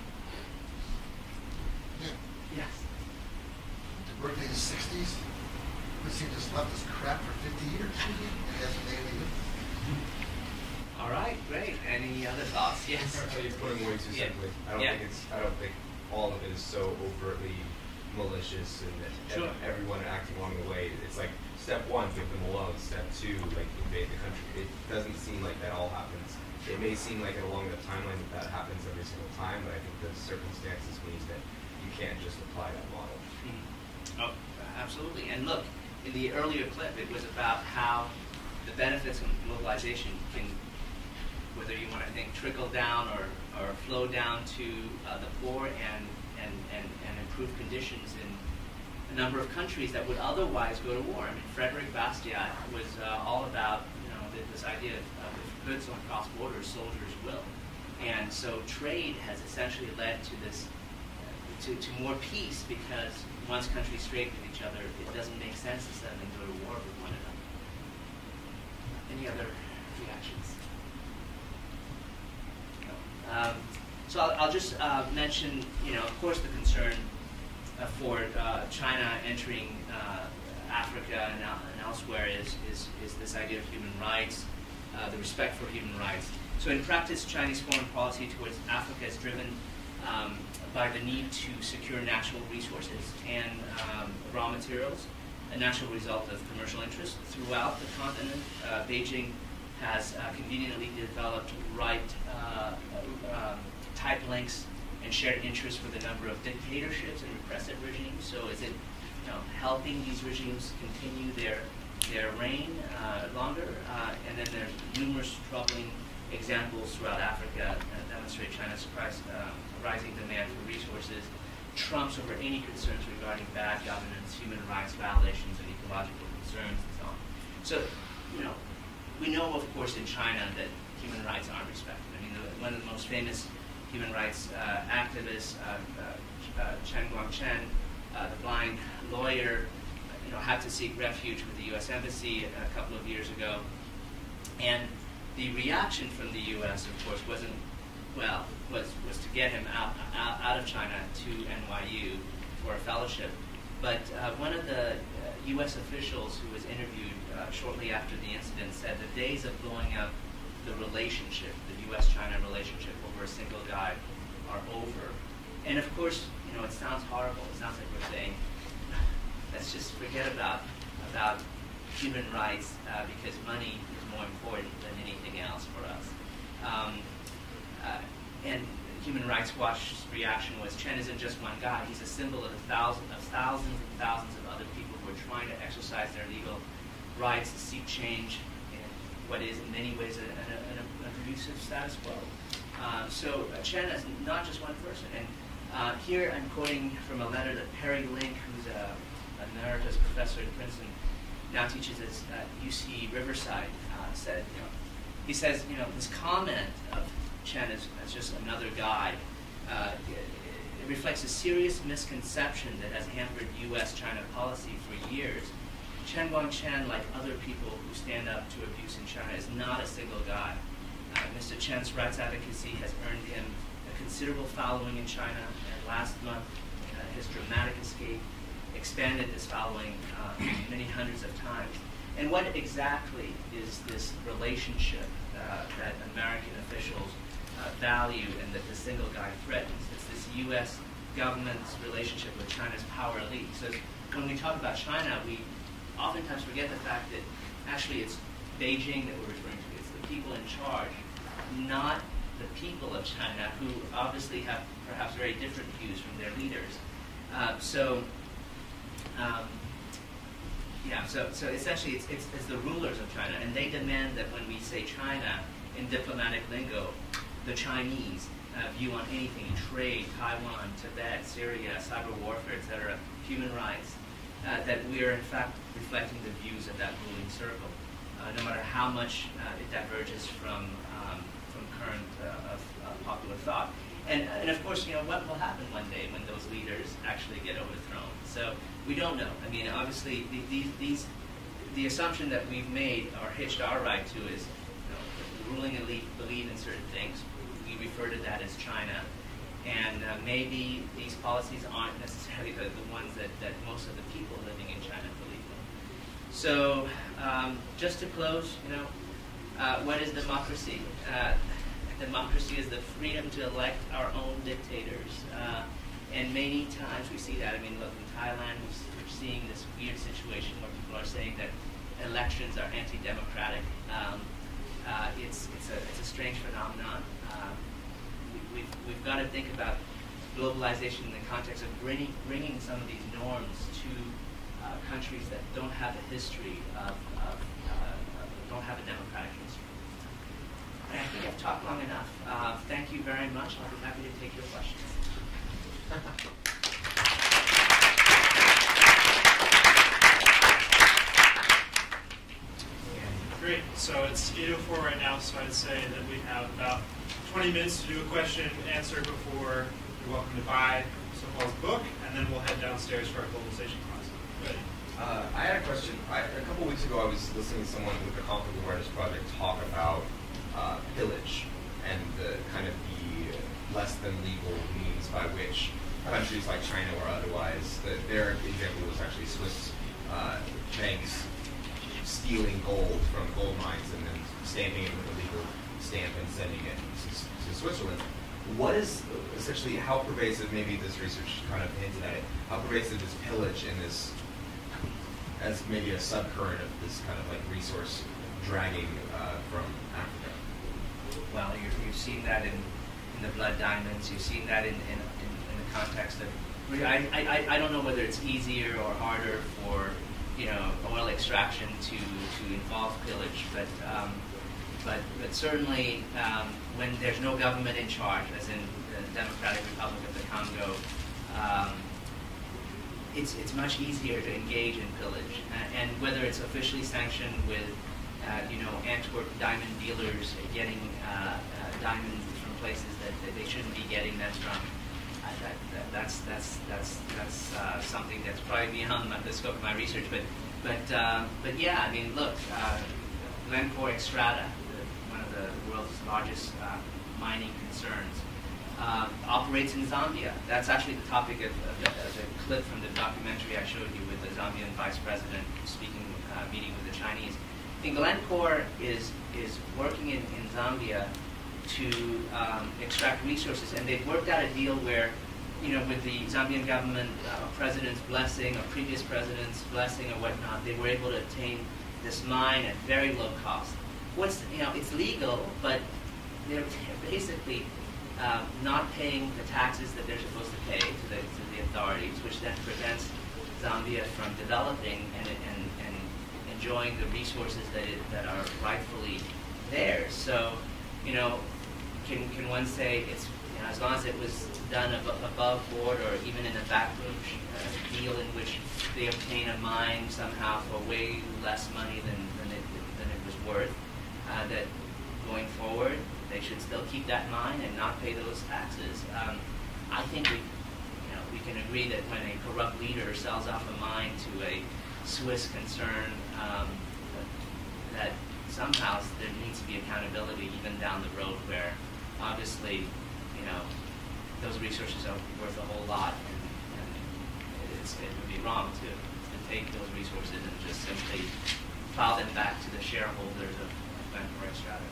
Yes. The birthday in the sixties, this thing just left us crap for fifty years. It hasn't made any difference. All right, great. Any other thoughts? Yes. Are you putting way too Yeah. simply? I don't Yeah. think it's. I don't think all of it is so overtly malicious and that Sure. everyone acting along the way. It's like step one, give them a loan. Step two, like invade the country. It doesn't seem like that all happens. It may seem like along the timeline that that happens every single time, but I think the circumstances means that you can't just apply that model. Mm-hmm. Oh, absolutely. And look, in the earlier clip, it was about how the benefits of globalization can, whether you want to think trickle down or, or flow down to uh, the poor and, and, and, and improve conditions in a number of countries that would otherwise go to war. I mean, Frederick Bastiat was uh, all about, you know, this idea of uh, if goods don't cross borders, soldiers will. And so trade has essentially led to this, uh, to, to more peace, because once countries trade with each other, it doesn't make sense to suddenly go to war with one another. Any other reactions? Um, so I'll, I'll just uh, mention, you know, of course, the concern uh, for uh, China entering uh, Africa and, uh, and elsewhere is, is, is this idea of human rights, uh, the respect for human rights. So in practice, Chinese foreign policy towards Africa is driven um, by the need to secure natural resources and um, raw materials, a natural result of commercial interests throughout the continent. Uh, Beijing has uh, conveniently developed right uh, uh, type links and shared interests with a number of dictatorships and repressive regimes. So is it, you know, helping these regimes continue their their reign uh, longer? Uh, and then there's numerous troubling examples throughout Africa that demonstrate China's price, uh, rising demand for resources trumps over any concerns regarding bad governance, human rights violations, and ecological concerns, and so on. So, you know, we know, of course, in China that human rights aren't respected. I mean, the, one of the most famous human rights uh, activists, uh, uh, uh, Chen Guangchen, uh, the blind lawyer, you know, had to seek refuge with the U S Embassy a couple of years ago. And the reaction from the U S, of course, wasn't, well, was, was to get him out, out, out of China to N Y U for a fellowship. But uh, one of the uh, U S officials who was interviewed uh, shortly after the incident said the days of blowing up the relationship, the U S China relationship over a single guy are over. And of course, you know, it sounds horrible. It sounds like we're saying, let's just forget about, about human rights uh, because money is more important than anything else for us. Um, uh, and Human Rights Watch's reaction was, Chen isn't just one guy. He's a symbol of, a thousand, of thousands and thousands of other people who are trying to exercise their legal rights to seek change in what is in many ways an, an, an abusive status quo. Uh, so uh, Chen is not just one person. And uh, here I'm quoting from a letter that Perry Link, who's a, an emeritus professor at Princeton, now teaches at U C Riverside, uh, said, you know, he says, you know, this comment of Chen as, as just another guy, uh, it, it reflects a serious misconception that has hampered U S China policy for years. Chen Guangchen, like other people who stand up to abuse in China, is not a single guy. Uh, Mister Chen's rights advocacy has earned him a considerable following in China, and last month uh, his dramatic escape expanded this following uh, many hundreds of times. And what exactly is this relationship uh, that American officials uh, value and that the single guy threatens? It's this U S government's relationship with China's power elite. So when we talk about China, we oftentimes forget the fact that actually it's Beijing that we're referring to. It's the people in charge, not the people of China, who obviously have perhaps very different views from their leaders. Uh, so, um, yeah, so, so essentially it's, it's, it's the rulers of China, and they demand that when we say China in diplomatic lingo, the Chinese uh, view on anything, trade, Taiwan, Tibet, Syria, cyber warfare, et cetera, human rights, uh, that we are in fact reflecting the views of that ruling circle, uh, no matter how much uh, it diverges from, um, from current uh, of, uh, popular thought. And, and of course, you know, what will happen one day when those leaders actually get overthrown? So we don't know. I mean, obviously, the, these, these, the assumption that we've made or hitched our right to is, you know, the ruling elite believe in certain things. We refer to that as China. And uh, maybe these policies aren't necessarily the, the ones that, that most of the people living in China believe in. So um, just to close, you know, uh, what is democracy? Uh, democracy is the freedom to elect our own dictators. Uh, and many times we see that. I mean, look, in Thailand, we're seeing this weird situation where people are saying that elections are anti-democratic. Um, uh, it's, it's, a, it's a strange phenomenon. Uh, We've, we've got to think about globalization in the context of bringing, bringing some of these norms to uh, countries that don't have a history of, of uh, don't have a democratic history. And I think I've talked long enough. Uh, thank you very much. I'll be happy to take your questions. Great. So it's eight oh four right now, so I'd say that we have about twenty minutes to do a question and answer before you're welcome to buy Sophal's book, and then we'll head downstairs for our globalization class. Ready? Uh, I had a question. I, a couple weeks ago, I was listening to someone with the Conflict Awareness Project talk about uh, pillage and the kind of the less than legal means by which countries like China or otherwise, the, their example was actually Swiss uh, banks stealing gold from gold mines and then stamping it with a legal stamp and sending it to, to Switzerland. What is essentially, how pervasive, maybe this research kind of hinted at it, how pervasive is pillage in this, as maybe a subcurrent of this kind of like resource dragging uh, from Africa? Well, you're, you've seen that in, in the blood diamonds, you've seen that in, in, in, in the context of, I, I, I don't know whether it's easier or harder for, you know, oil extraction to, to involve pillage, but um, But, but certainly, um, when there's no government in charge, as in the Democratic Republic of the Congo, um, it's, it's much easier to engage in pillage. Uh, and whether it's officially sanctioned with, uh, you know, Antwerp diamond dealers getting uh, uh, diamonds from places that, that they shouldn't be getting them from, uh, that, that, that's, that's, that's, that's uh, something that's probably beyond my, the scope of my research. But, but, uh, but yeah, I mean, look, uh, Glencore Xstrata, the world's largest uh, mining concerns, uh, operates in Zambia. That's actually the topic of, of, the, of the clip from the documentary photography I showed you with the Zambian vice president speaking, uh, meeting with the Chinese. I think Glencore is is working in, in Zambia to um, extract resources, and they've worked out a deal where, you know, with the Zambian government, uh, president's blessing, or previous president's blessing, or whatnot, they were able to obtain this mine at very low cost. What's, you know, it's legal, but they're basically uh, not paying the taxes that they're supposed to pay to the, to the authorities, which then prevents Zambia from developing and, and, and enjoying the resources that, it, that are rightfully theirs. So, you know, can, can one say it's, you know, as long as it was done ab above board or even in a backroom uh, deal in which they obtain a mine somehow for way less money than, than, it, than it was worth, uh, that going forward they should still keep that mine and not pay those taxes. Um, I think we, you know, we can agree that when a corrupt leader sells off a mine to a Swiss concern, um, that somehow there needs to be accountability even down the road, where obviously, you know, those resources are worth a whole lot, and, and it's, it would be wrong to, to take those resources and just simply plow them back to the shareholders of Glencore Strata.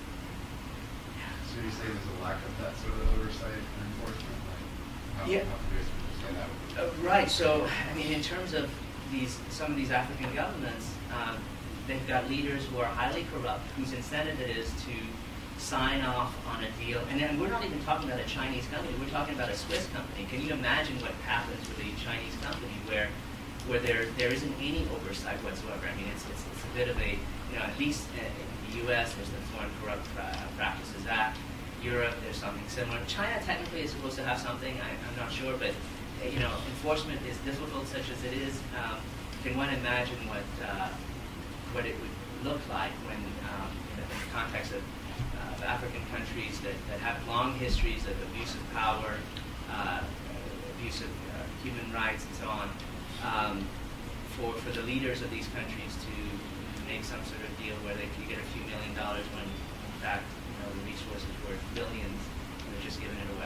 So you say there's a lack of that sort of oversight and enforcement? Like how, Yeah. how serious would you say that would be? Uh, right. So, I mean, in terms of these, some of these African governments, um, they've got leaders who are highly corrupt, whose incentive it is to sign off on a deal. And then we're not even talking about a Chinese company. We're talking about a Swiss company. Can you imagine what happens with a Chinese company where where there there isn't any oversight whatsoever? I mean, it's it's, it's a bit of a, you know, at least in the U S there's the Foreign Corrupt Practices Act. Europe, there's something similar. China technically is supposed to have something. I, I'm not sure, but you know, enforcement is difficult, such as it is. Um, can one imagine what uh, what it would look like when, um, in, the, in the context of, uh, of African countries that, that have long histories of abuse of power, uh, abuse of uh, human rights, and so on, um, for for the leaders of these countries to make some sort of deal where they could get a few million dollars when, in fact, you know, the resources were billions, and they're just giving it away.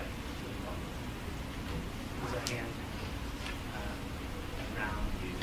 There's a hand uh, around you.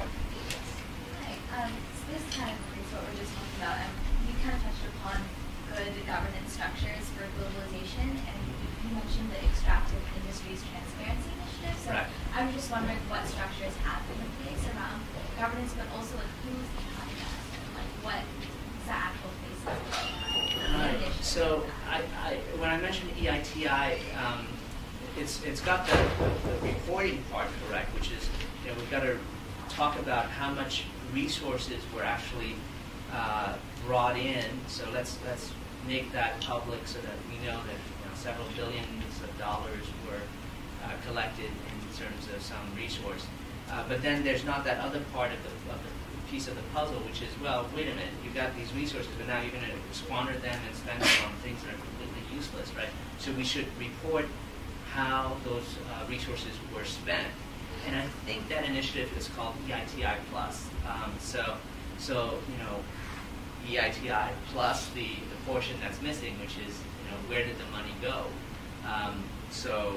Hi. Um, so this kind of is what we're just talking about. Um, you kind of touched upon good governance structures for globalization, and you mentioned the Extractive Industries Transparency Initiative. So right. I was just wondering what structures have been in place around governance, but also like who's behind that, and like what is the actual basis of Right. So I, I, when I mentioned E I T I, um, it's it's got the, the, the reporting part correct, which is, you know, we've got to talk about how much resources were actually uh, brought in. So let's let's make that public so that we know that, you know, several billions of dollars were uh, collected in terms of some resource. Uh, but then there's not that other part of the, of the piece of the puzzle, which is, well, wait a minute, you've got these resources, but now you're going to squander them and spend them on things that are completely useless, right? So we should report how those uh, resources were spent. And I think that initiative is called E I T I plus. Um, so, so, you know, E I T I plus the, the portion that's missing, which is, you know, where did the money go? Um, so,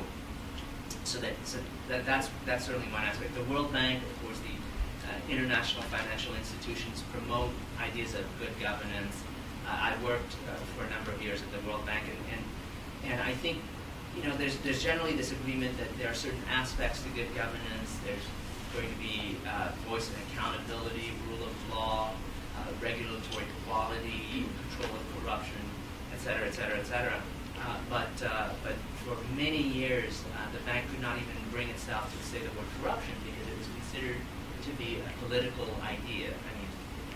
so that so that that's that's certainly one aspect. The World Bank, of course, the uh, international financial institutions promote ideas of good governance. Uh, I worked uh, for a number of years at the World Bank, and, and and I think, you know, there's there's generally this agreement that there are certain aspects to good governance. There's going to be uh, voice and accountability, rule of law, uh, regulatory quality, control of corruption, et cetera, et cetera, et cetera. Uh, but uh, but for many years, uh, the bank could not even bring itself to say the word corruption because it was considered to be a political idea. I mean,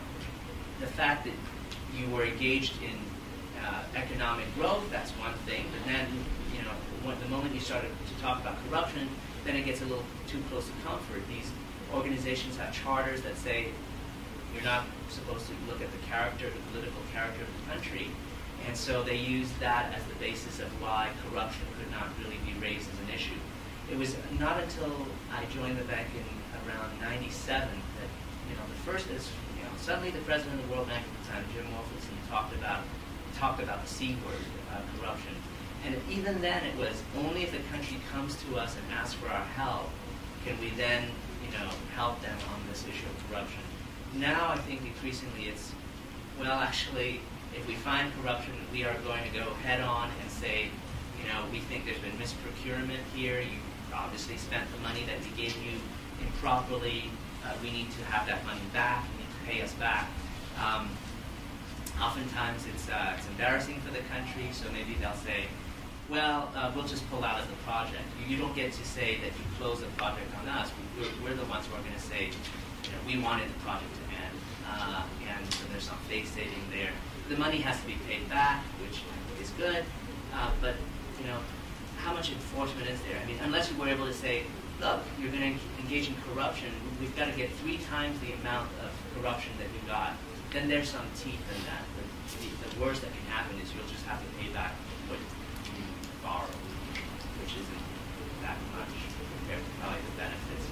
the fact that you were engaged in uh, economic growth, that's one thing, but then, you know, when, the moment you started to talk about corruption, then it gets a little too close to comfort. These organizations have charters that say you're not supposed to look at the character, the political character of the country, and so they used that as the basis of why corruption could not really be raised as an issue. It was not until I joined the bank in around ninety-seven that, you know, the first is, you know, suddenly the president of the World Bank at the time, Jim Wolfenson, talked about talked about the C word, uh, corruption. And even then, it was only if the country comes to us and asks for our help can we then, you know, help them on this issue of corruption. Now I think increasingly it's, well, actually, if we find corruption, we are going to go head on and say, you know, we think there's been misprocurement here. You obviously spent the money that we gave you improperly. Uh, we need to have that money back. You need to pay us back. Um, oftentimes it's, uh, it's embarrassing for the country, so maybe they'll say, well, uh, we'll just pull out of the project. You, you don't get to say that you close the project on us. We're, we're the ones who are going to say, you know, we wanted the project to end, uh, and so there's some face saving there. The money has to be paid back, which is good, uh, but you know, how much enforcement is there? I mean, unless you were able to say, look, you're going to engage in corruption, we've got to get three times the amount of corruption that you got, then there's some teeth in that. The, the, the worst that can happen is you'll just have to pay back what you borrowed, which isn't that much compared to probably the benefits.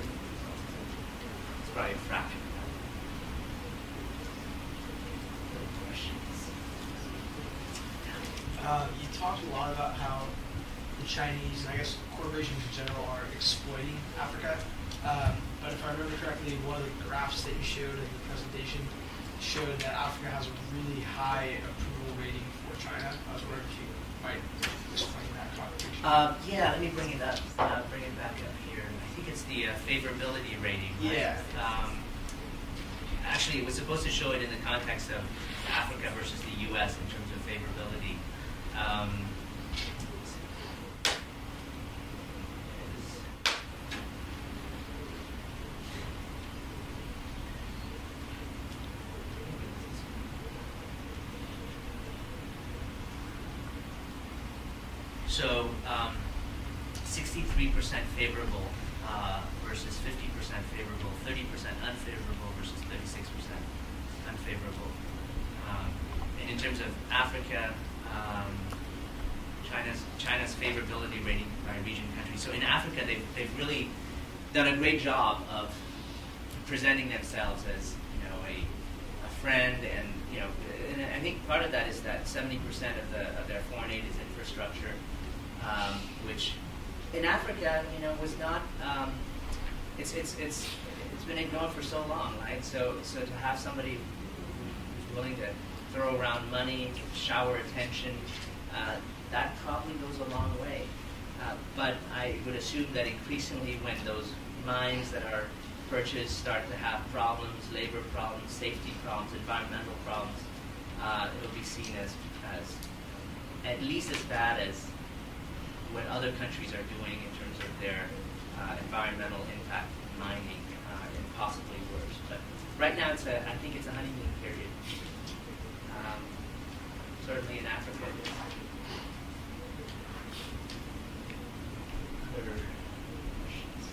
It's probably a fraction of that. Questions? Uh, you talked a lot about how the Chinese, and I guess corporations in general, are exploiting Africa. Um, but if I remember correctly, one of the graphs that you showed in the presentation showed that Africa has a really high approval rating for China. I was wondering if you might explain that contradiction. Uh, yeah, let me bring it up. Uh, bring it back up here. I think it's the uh, favorability rating. Right? Yeah. Um, actually, it was supposed to show it in the context of Africa versus the U S in terms of favorability. Um, So, um, sixty-three percent favorable uh, versus fifty percent favorable, thirty percent unfavorable versus thirty-six percent unfavorable. Um, and in terms of Africa, um, China's China's favorability rating by region country. So in Africa, they've they've really done a great job of presenting themselves as, you know, a a friend, and you know, and I think part of that is that seventy percent of the of their foreign aid is infrastructure. Um, which in Africa, you know, was not. Um, it's it's it's it's been ignored for so long, right? So so to have somebody who's willing to throw around money, shower attention, uh, that probably goes a long way. Uh, but I would assume that increasingly, when those mines that are purchased start to have problems, labor problems, safety problems, environmental problems, uh, it will be seen as as at least as bad as what other countries are doing in terms of their uh, environmental impact mining, uh, and possibly worse. But right now, it's a, I think it's a honeymoon period. Um, certainly in Africa, it is. Other questions?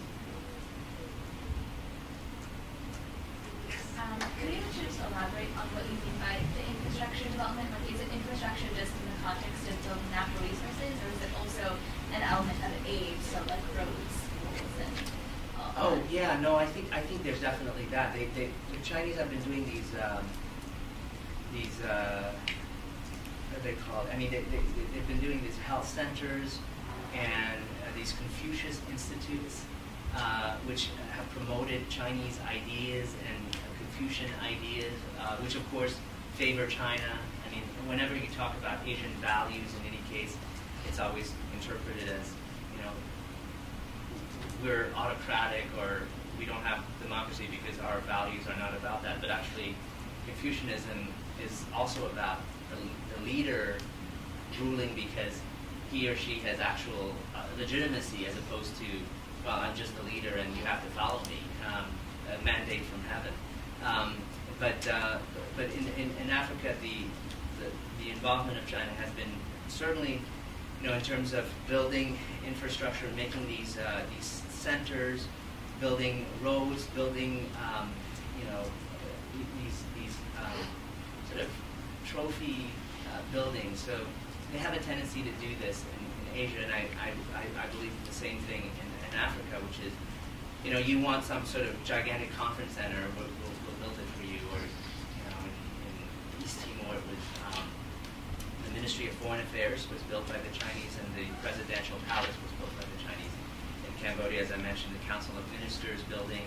Um, could you just elaborate on what you mean by the infrastructure development? Like, is it infrastructure just in the context of building natural resources, or is it also an element of aid, so like roads, schools, and all Oh that? yeah, no, I think I think there's definitely that. They, they the Chinese have been doing these um, these uh, what are they called? I mean, they, they they've been doing these health centers and uh, these Confucius institutes, uh, which have promoted Chinese ideas and uh, Confucian ideas, uh, which of course favor China. I mean, whenever you talk about Asian values, in any case, it's always interpreted as, you know, we're autocratic or we don't have democracy because our values are not about that. But actually, Confucianism is also about the, the leader ruling because he or she has actual uh, legitimacy, as opposed to, well, I'm just the leader and you have to follow me, um, a mandate from heaven. Um, but uh, but in, in, in Africa, the, the the involvement of China has been certainly, you know, in terms of building infrastructure, making these uh, these centers, building roads, building um, you know these these um, sort of trophy uh, buildings. So they have a tendency to do this in, in Asia, and I, I, I believe the same thing in, in Africa, which is, you know, you want some sort of gigantic conference center, we'll, we'll, we'll build it for you. Or, you know, in, in East Timor, it was um, the Ministry of Foreign Affairs was built by the Chinese, and the presidential palace was built by the Chinese. In Cambodia, as I mentioned, the Council of Ministers building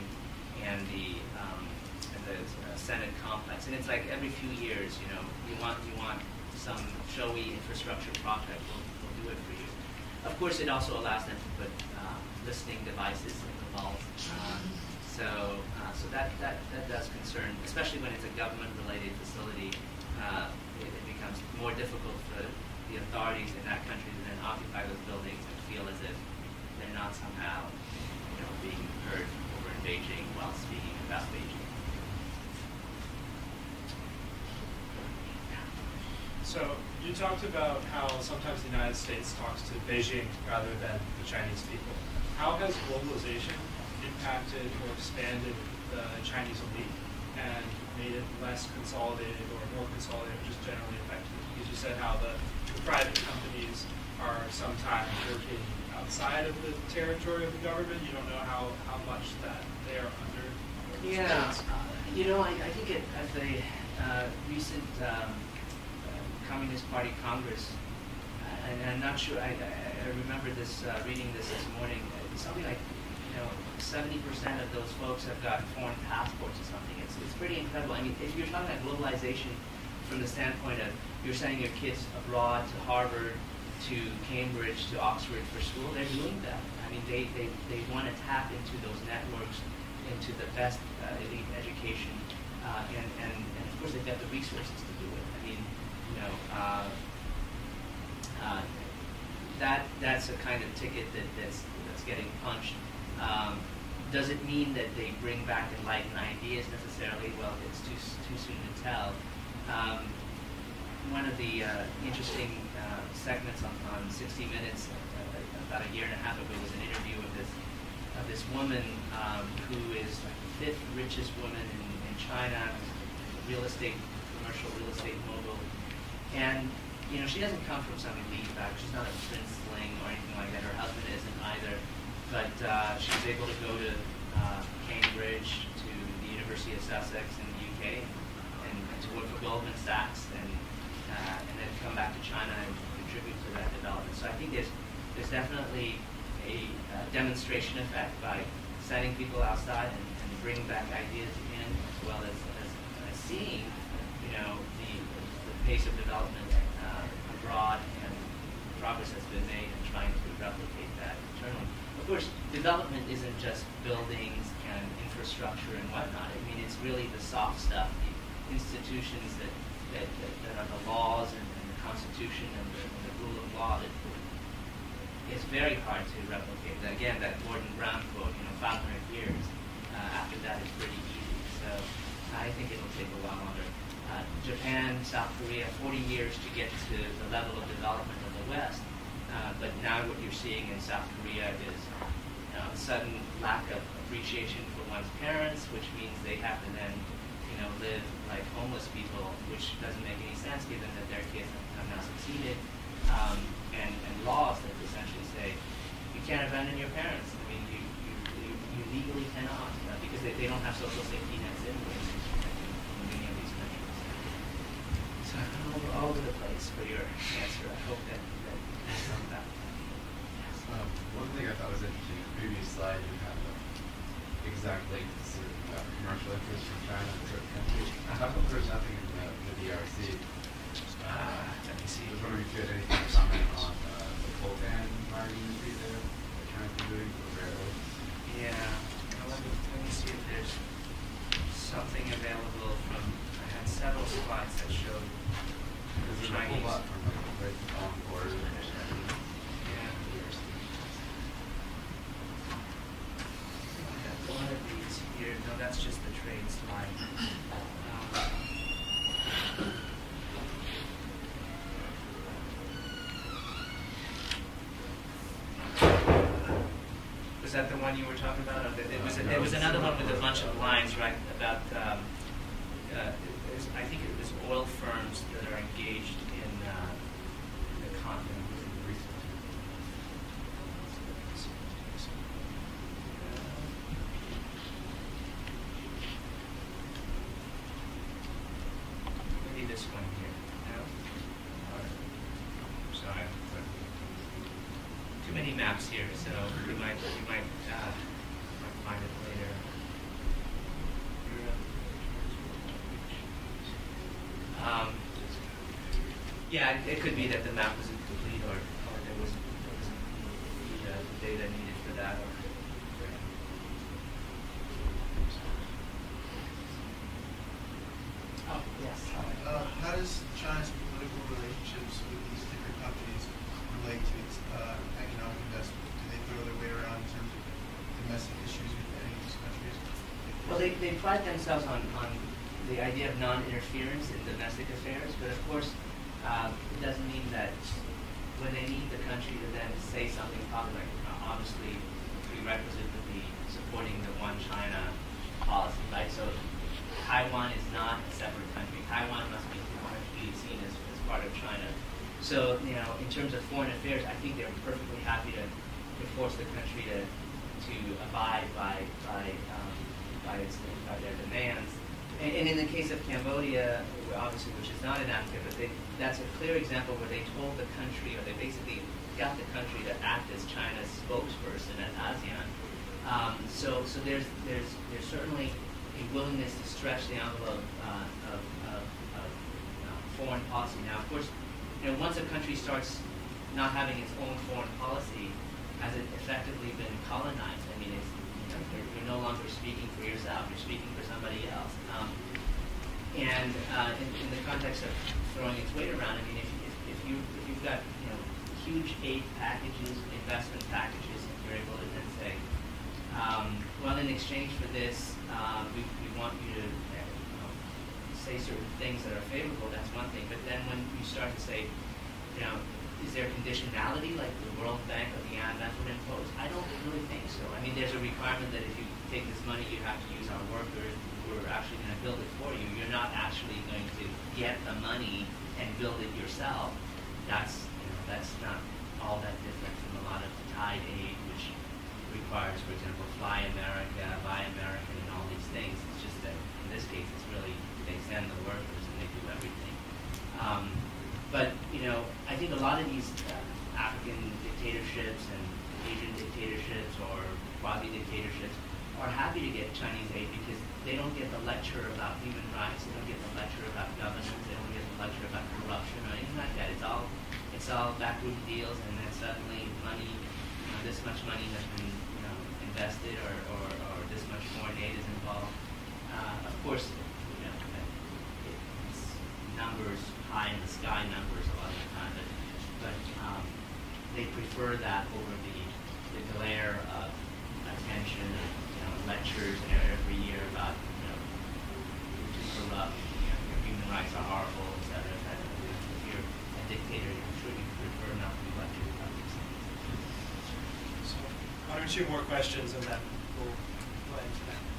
and the um, and the uh, Senate complex. And it's like every few years, you know, you want you want some showy infrastructure project, we'll, we'll do it for you. Of course, it also allows them to put uh, listening devices in the vault. Uh, so uh, so that, that, that does concern, especially when it's a government-related facility. Uh, it, it becomes more difficult for the authorities in that country to then occupy those buildings and feel as if they're not somehow, you know, being heard over in Beijing while speaking about Beijing. So you talked about how sometimes the United States talks to Beijing rather than the Chinese people. How has globalization impacted or expanded the Chinese elite and made it less consolidated or more consolidated, or just generally effective? Because you said how the, the private companies are sometimes working outside of the territory of the government. You don't know how, how much that they are under. Yeah, uh, you know, I, I think it, at the uh, recent um, Communist Party Congress, uh, and I'm not sure, I, I, I remember this, uh, reading this this morning, it's something like, you know, seventy percent of those folks have got foreign passports or something. It's, it's pretty incredible. I mean, if you're talking about globalization from the standpoint of you're sending your kids abroad to Harvard, to Cambridge, to Oxford for school, they're doing that. I mean, they, they, they want to tap into those networks, into the best uh, elite education, uh, and, and, and of course they've got the resources to do it. I mean, you know, uh, uh, that that's a kind of ticket that, that's that's getting punched. Um, does it mean that they bring back enlightened ideas necessarily? Well, it's too too soon to tell. Um, one of the uh, interesting uh, segments on, on sixty minutes uh, about a year and a half ago was an interview of this of this woman um, who is like the fifth richest woman in, in China, real estate, commercial real estate mogul. And, you know, she doesn't come from some elite background. She's not a princeling or anything like that. Her husband isn't either. But uh, she was able to go to uh, Cambridge, to the University of Sussex in the U K, and, and to work for Goldman Sachs, and uh, and then come back to China and contribute to that development. So I think there's there's definitely a uh, demonstration effect by sending people outside and, and bringing back ideas in, as well as, as, as seeing, you know, the pace of development uh, abroad and progress has been made and trying to replicate that internally. Of course, development isn't just buildings and infrastructure and whatnot. I mean, it's really the soft stuff, the institutions that, that, that, that are the laws and, and the Constitution and the, and the rule of law that is very hard to replicate. Again, that Gordon Brown quote, you know, five hundred years. Uh, after that, it's pretty easy. So I think it'll take a while longer. Uh, Japan, South Korea, forty years to get to the level of development of the West. Uh, but now what you're seeing in South Korea is you know, a sudden lack of appreciation for one's parents, which means they have to then you know, live like homeless people, which doesn't make any sense given that their kids have now succeeded. Um, and, and laws that essentially say you can't abandon your parents. I mean, you, you, you, you legally cannot uh, because they, they don't have social safety nets anyways in many of these countries. So I'm all, all over the place for your answer. I hope that that sums that. Yes. Um, one thing I thought was interesting, the previous slide you had the exact link to certain uh, commercial interests from China and certain countries. How come there's nothing in the, the D R C? Uh, let me see. I was wondering if you had anything to comment on uh, the coltan mining industry there that China's been doing for rare earths. Yeah. Now let me, let me see if there's something available from. I had several slides that showed There's a Chinese. whole lot from like right on board. Yeah. One of these here. No, that's just the trade slide. Um, Was that the one you were talking about? Or it was. It was another one with a bunch of lines, right? About. Um, uh, it was, I think it was oil firms that are engaged in uh, the continent. Maybe this one here. No? Or, sorry. Too many maps here, so we might we might, uh, might find it later. Yeah, it, it could be that the map was incomplete, or, or there was, there was the, uh, the data needed for that. Or, oh, yes. Uh, how does China's political relationships with these different companies relate to its uh, economic investment? Do they throw their weight around in terms of domestic issues with any of these countries? Well, they, they pride themselves on, on the idea of non-interference in domestic affairs, but of course, uh, it doesn't mean that when they need the country to then say something public, uh, obviously, prerequisite would be supporting the one China policy, right? So Taiwan is not a separate country. Taiwan must be, be seen as, as part of China. So, you know, in terms of foreign affairs, I think they're perfectly happy to, to force the country to to abide by by um, by, its, by their demands. And, and in the case of Cambodia, obviously, which is not in Africa, but they, that's a clear example where they told the country, or they basically got the country to act as China's spokesperson at ASEAN. Um, so, so there's there's there's certainly a willingness to stretch the envelope uh, of, of, of uh, foreign policy. Now, of course, you know, once a country starts not having its own foreign policy, has it effectively been colonized? I mean, it's, you know, you're, you're no longer speaking for yourself; you're speaking for somebody else. Um, and uh, in, in the context of throwing its weight around, I mean, if, if, if you if you've got you know huge aid packages, investment packages, and you're able to then say, um, well, in exchange for this, uh, we, we want you to you know, say certain things that are favorable. That's one thing. But then when you start to say, you know, is there conditionality like the World Bank or the I M F would impose? I don't really think so. I mean, there's a requirement that if you take this money, you have to use our workers who are actually going to build it for you. You're not actually going to get the money and build it yourself. That's, you know, that's not all that different from a lot of tied aid, which requires, for example, Fly America, Buy American, and all these things. It's just that in this case, it's really they send the workers and they do everything. Um, But, you know, I think a lot of these uh, African dictatorships and Asian dictatorships or quasi-dictatorships are happy to get Chinese aid because they don't get the lecture about human rights, they don't get the lecture about governance, they don't get the lecture about corruption or anything like that. It's all it's all backroom deals, and then suddenly money, you know, this much money has been, you know, invested, or, or, or this much foreign aid is involved. Uh, of course, you know, it's numbers, high in the sky numbers a lot of the time, but, but um, they prefer that over the, the glare of attention, you know, lectures every year about, you know, you're too corrupt, you know, your human rights are horrible, et cetera, et cetera. If you're a dictator, I'm sure you prefer not to be lectured about these things. So, one or two more questions, and then we'll go ahead to that.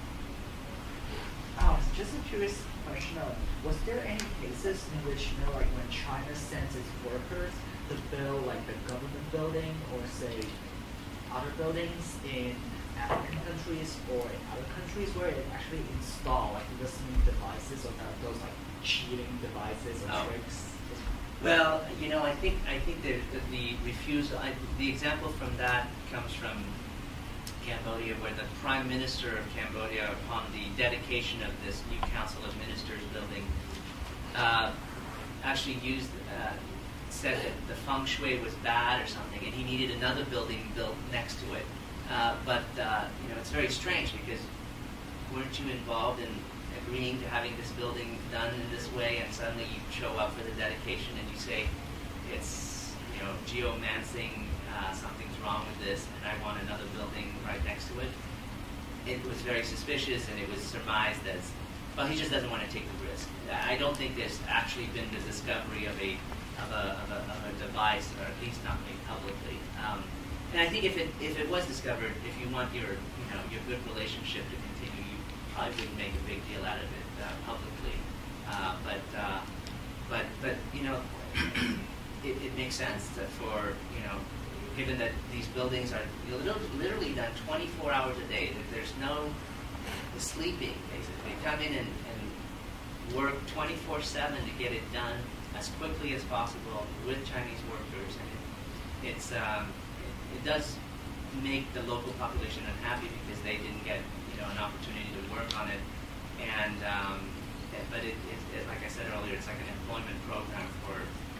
Um, just a curious question. Uh, was there any cases in which, you know, like when China sends its workers to build like the government building or say other buildings in African countries or in other countries where it actually install like listening devices or those like cheating devices or oh. tricks? Well, you know, I think I think the the, the refusal. I, the example from that comes from Cambodia, where the Prime Minister of Cambodia, upon the dedication of this new Council of Ministers building, uh, actually used, uh, said that the feng shui was bad or something, and he needed another building built next to it. Uh, but, uh, you know, it's very strange because weren't you involved in agreeing to having this building done in this way, and suddenly you show up for the dedication and you say, it's, you know, geomancing, uh, something's wrong with this, and I want another building right next to it. It was very suspicious, and it was surmised as, well, he just doesn't want to take the risk. I don't think there's actually been the discovery of a of a, of a, of a device, or at least not made publicly. Um, and I think if it if it was discovered, if you want your you know your good relationship to continue, you probably wouldn't make a big deal out of it uh, publicly. Uh, but uh, but but you know, it, it makes sense that for you know. Given that these buildings are literally done twenty-four hours a day, that there's no sleeping, basically. They come in and, and work twenty-four seven to get it done as quickly as possible with Chinese workers. And it, it's, um, it, it does make the local population unhappy because they didn't get you know, an opportunity to work on it. And, um, but it, it, it, like I said earlier, it's like an employment program for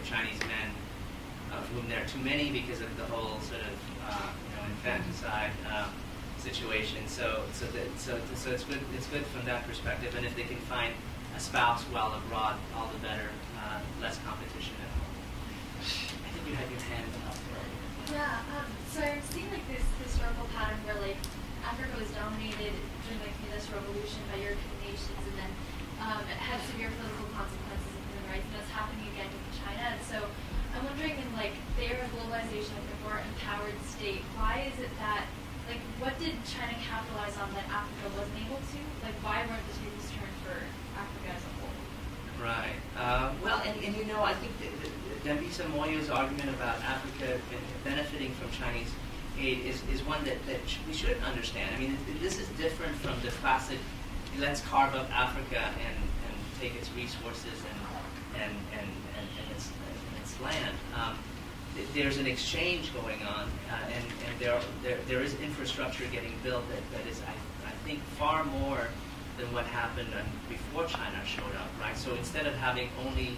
Chinese men, of whom there are too many because of the whole sort of uh, you know, infanticide uh, situation. So, so, that, so, so it's good. It's good from that perspective. And if they can find a spouse while abroad, all the better. Uh, less competition at home. I think you had your hand up. Yeah. Um, so I'm seeing like this historical pattern where like Africa was dominated during like the Industrial Revolution by European nations, and then um, it had severe political consequences of human rights, and that's happening again with China. And so I'm wondering, in like the era of globalization, like the more empowered state, why is it that like what did China capitalize on that Africa wasn't able to? Like why weren't the tables turned for Africa as a whole? Right. Uh, well, and, and you know, I think Dambisa Moyo's argument about Africa benefiting from Chinese aid is, is one that, that we should understand. I mean, this is different from the classic, let's carve up Africa and, and take its resources and, and, and, and, and, its, and its land. Um, there's an exchange going on, uh, and, and there, there, there is infrastructure getting built that, that is, I, I think, far more than what happened um, before China showed up, right? So instead of having only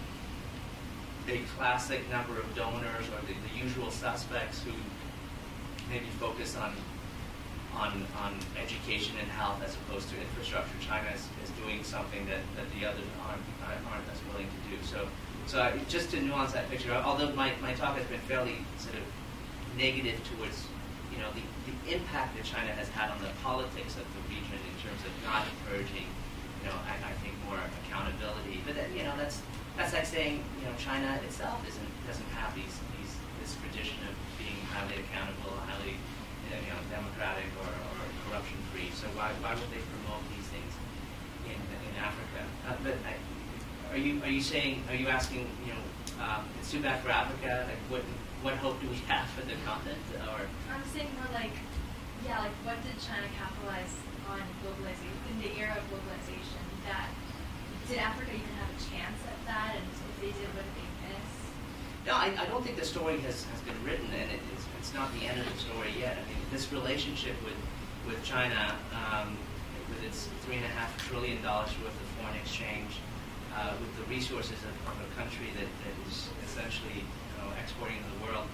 a classic number of donors or the, the usual suspects who maybe focus on, on, on education and health as opposed to infrastructure, China is, is doing something that, that the others aren't, aren't as willing to do. So, so I, just to nuance that picture, although my, my talk has been fairly sort of negative towards you know, the, the impact that China has had on the politics of the region in terms of not encouraging, you know, I, I think more accountability. But that, you know, that's that's like saying, you know, China itself isn't doesn't have these these this tradition of being highly accountable, highly, you know, democratic or, or corruption free. So why why would they promote these things in in Africa? Uh, but I, are you are you saying are you asking you know um, it's too bad for Africa? Like what? What hope do we have for the continent? Or I'm saying more like, yeah, like what did China capitalize on globalization in the era of globalization? That did Africa even have a chance at that? And if they did, what did they miss? No, I, I don't think the story has, has been written, and it, it's, it's not the end of the story yet. I mean, this relationship with with China, um, with its three and a half trillion dollars worth of foreign exchange, uh, with the resources of, of a country that, that is essentially exporting to the world,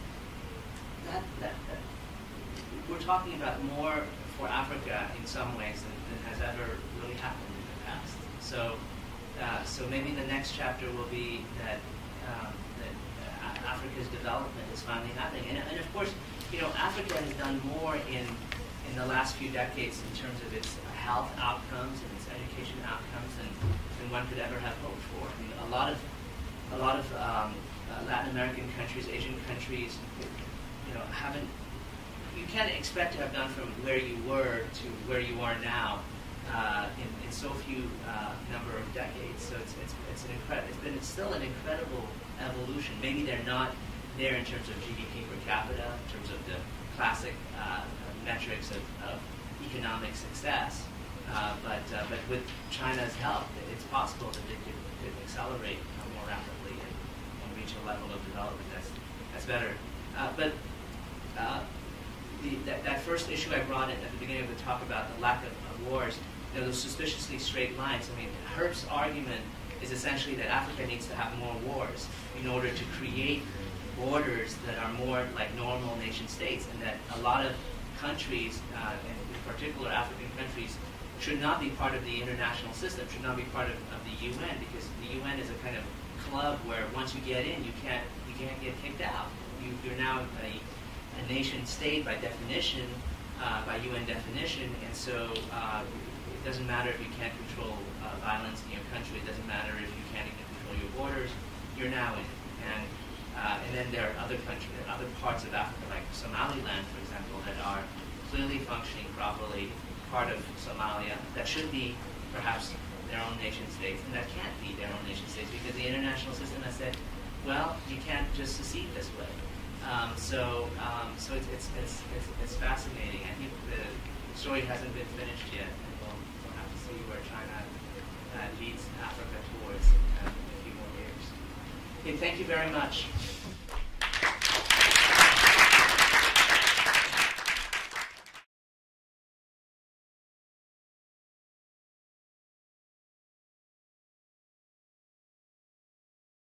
that, that, that we're talking about more for Africa in some ways than, than has ever really happened in the past. So, uh, so maybe the next chapter will be that, um, that uh, Africa's development is finally happening. And, and of course, you know, Africa has done more in in the last few decades in terms of its health outcomes and its education outcomes than, than one could ever have hoped for. I mean, a lot of a lot of um, Uh, Latin American countries, Asian countries, you know, haven't. You can't expect to have gone from where you were to where you are now uh, in, in so few uh, number of decades. So it's it's it's an incredible. It's been it's still an incredible evolution. Maybe they're not there in terms of G D P per capita, in terms of the classic uh, metrics of, of economic success. Uh, but uh, but with China's help, it's possible that they could, could accelerate more rapidly and, and reach a level of development that's that's better. Uh, but uh, the, that, that first issue I brought in at the beginning of the talk about the lack of, of wars, you know, those suspiciously straight lines. I mean, Herp's argument is essentially that Africa needs to have more wars in order to create borders that are more like normal nation states, and that a lot of countries, uh, and in particular African countries, should not be part of the international system, should not be part of, of the U N, because the U N is a kind of club where once you get in, you can't you can't get kicked out. You, you're now a, a nation state by definition, uh, by U N definition, and so uh, it doesn't matter if you can't control uh, violence in your country. It doesn't matter if you can't even control your borders. You're now in, and uh, and then there are other countries, other parts of Africa, like Somaliland, for example, that are clearly functioning properly, part of Somalia, that should be perhaps their own nation states, and that can't be their own nation states because the international system has said, well, you can't just secede this way. Um, so, um, so it's, it's it's it's it's fascinating. I think the story hasn't been finished yet, and we'll, we'll have to see where China uh, leads Africa towards uh, in a few more years. Okay, thank you very much.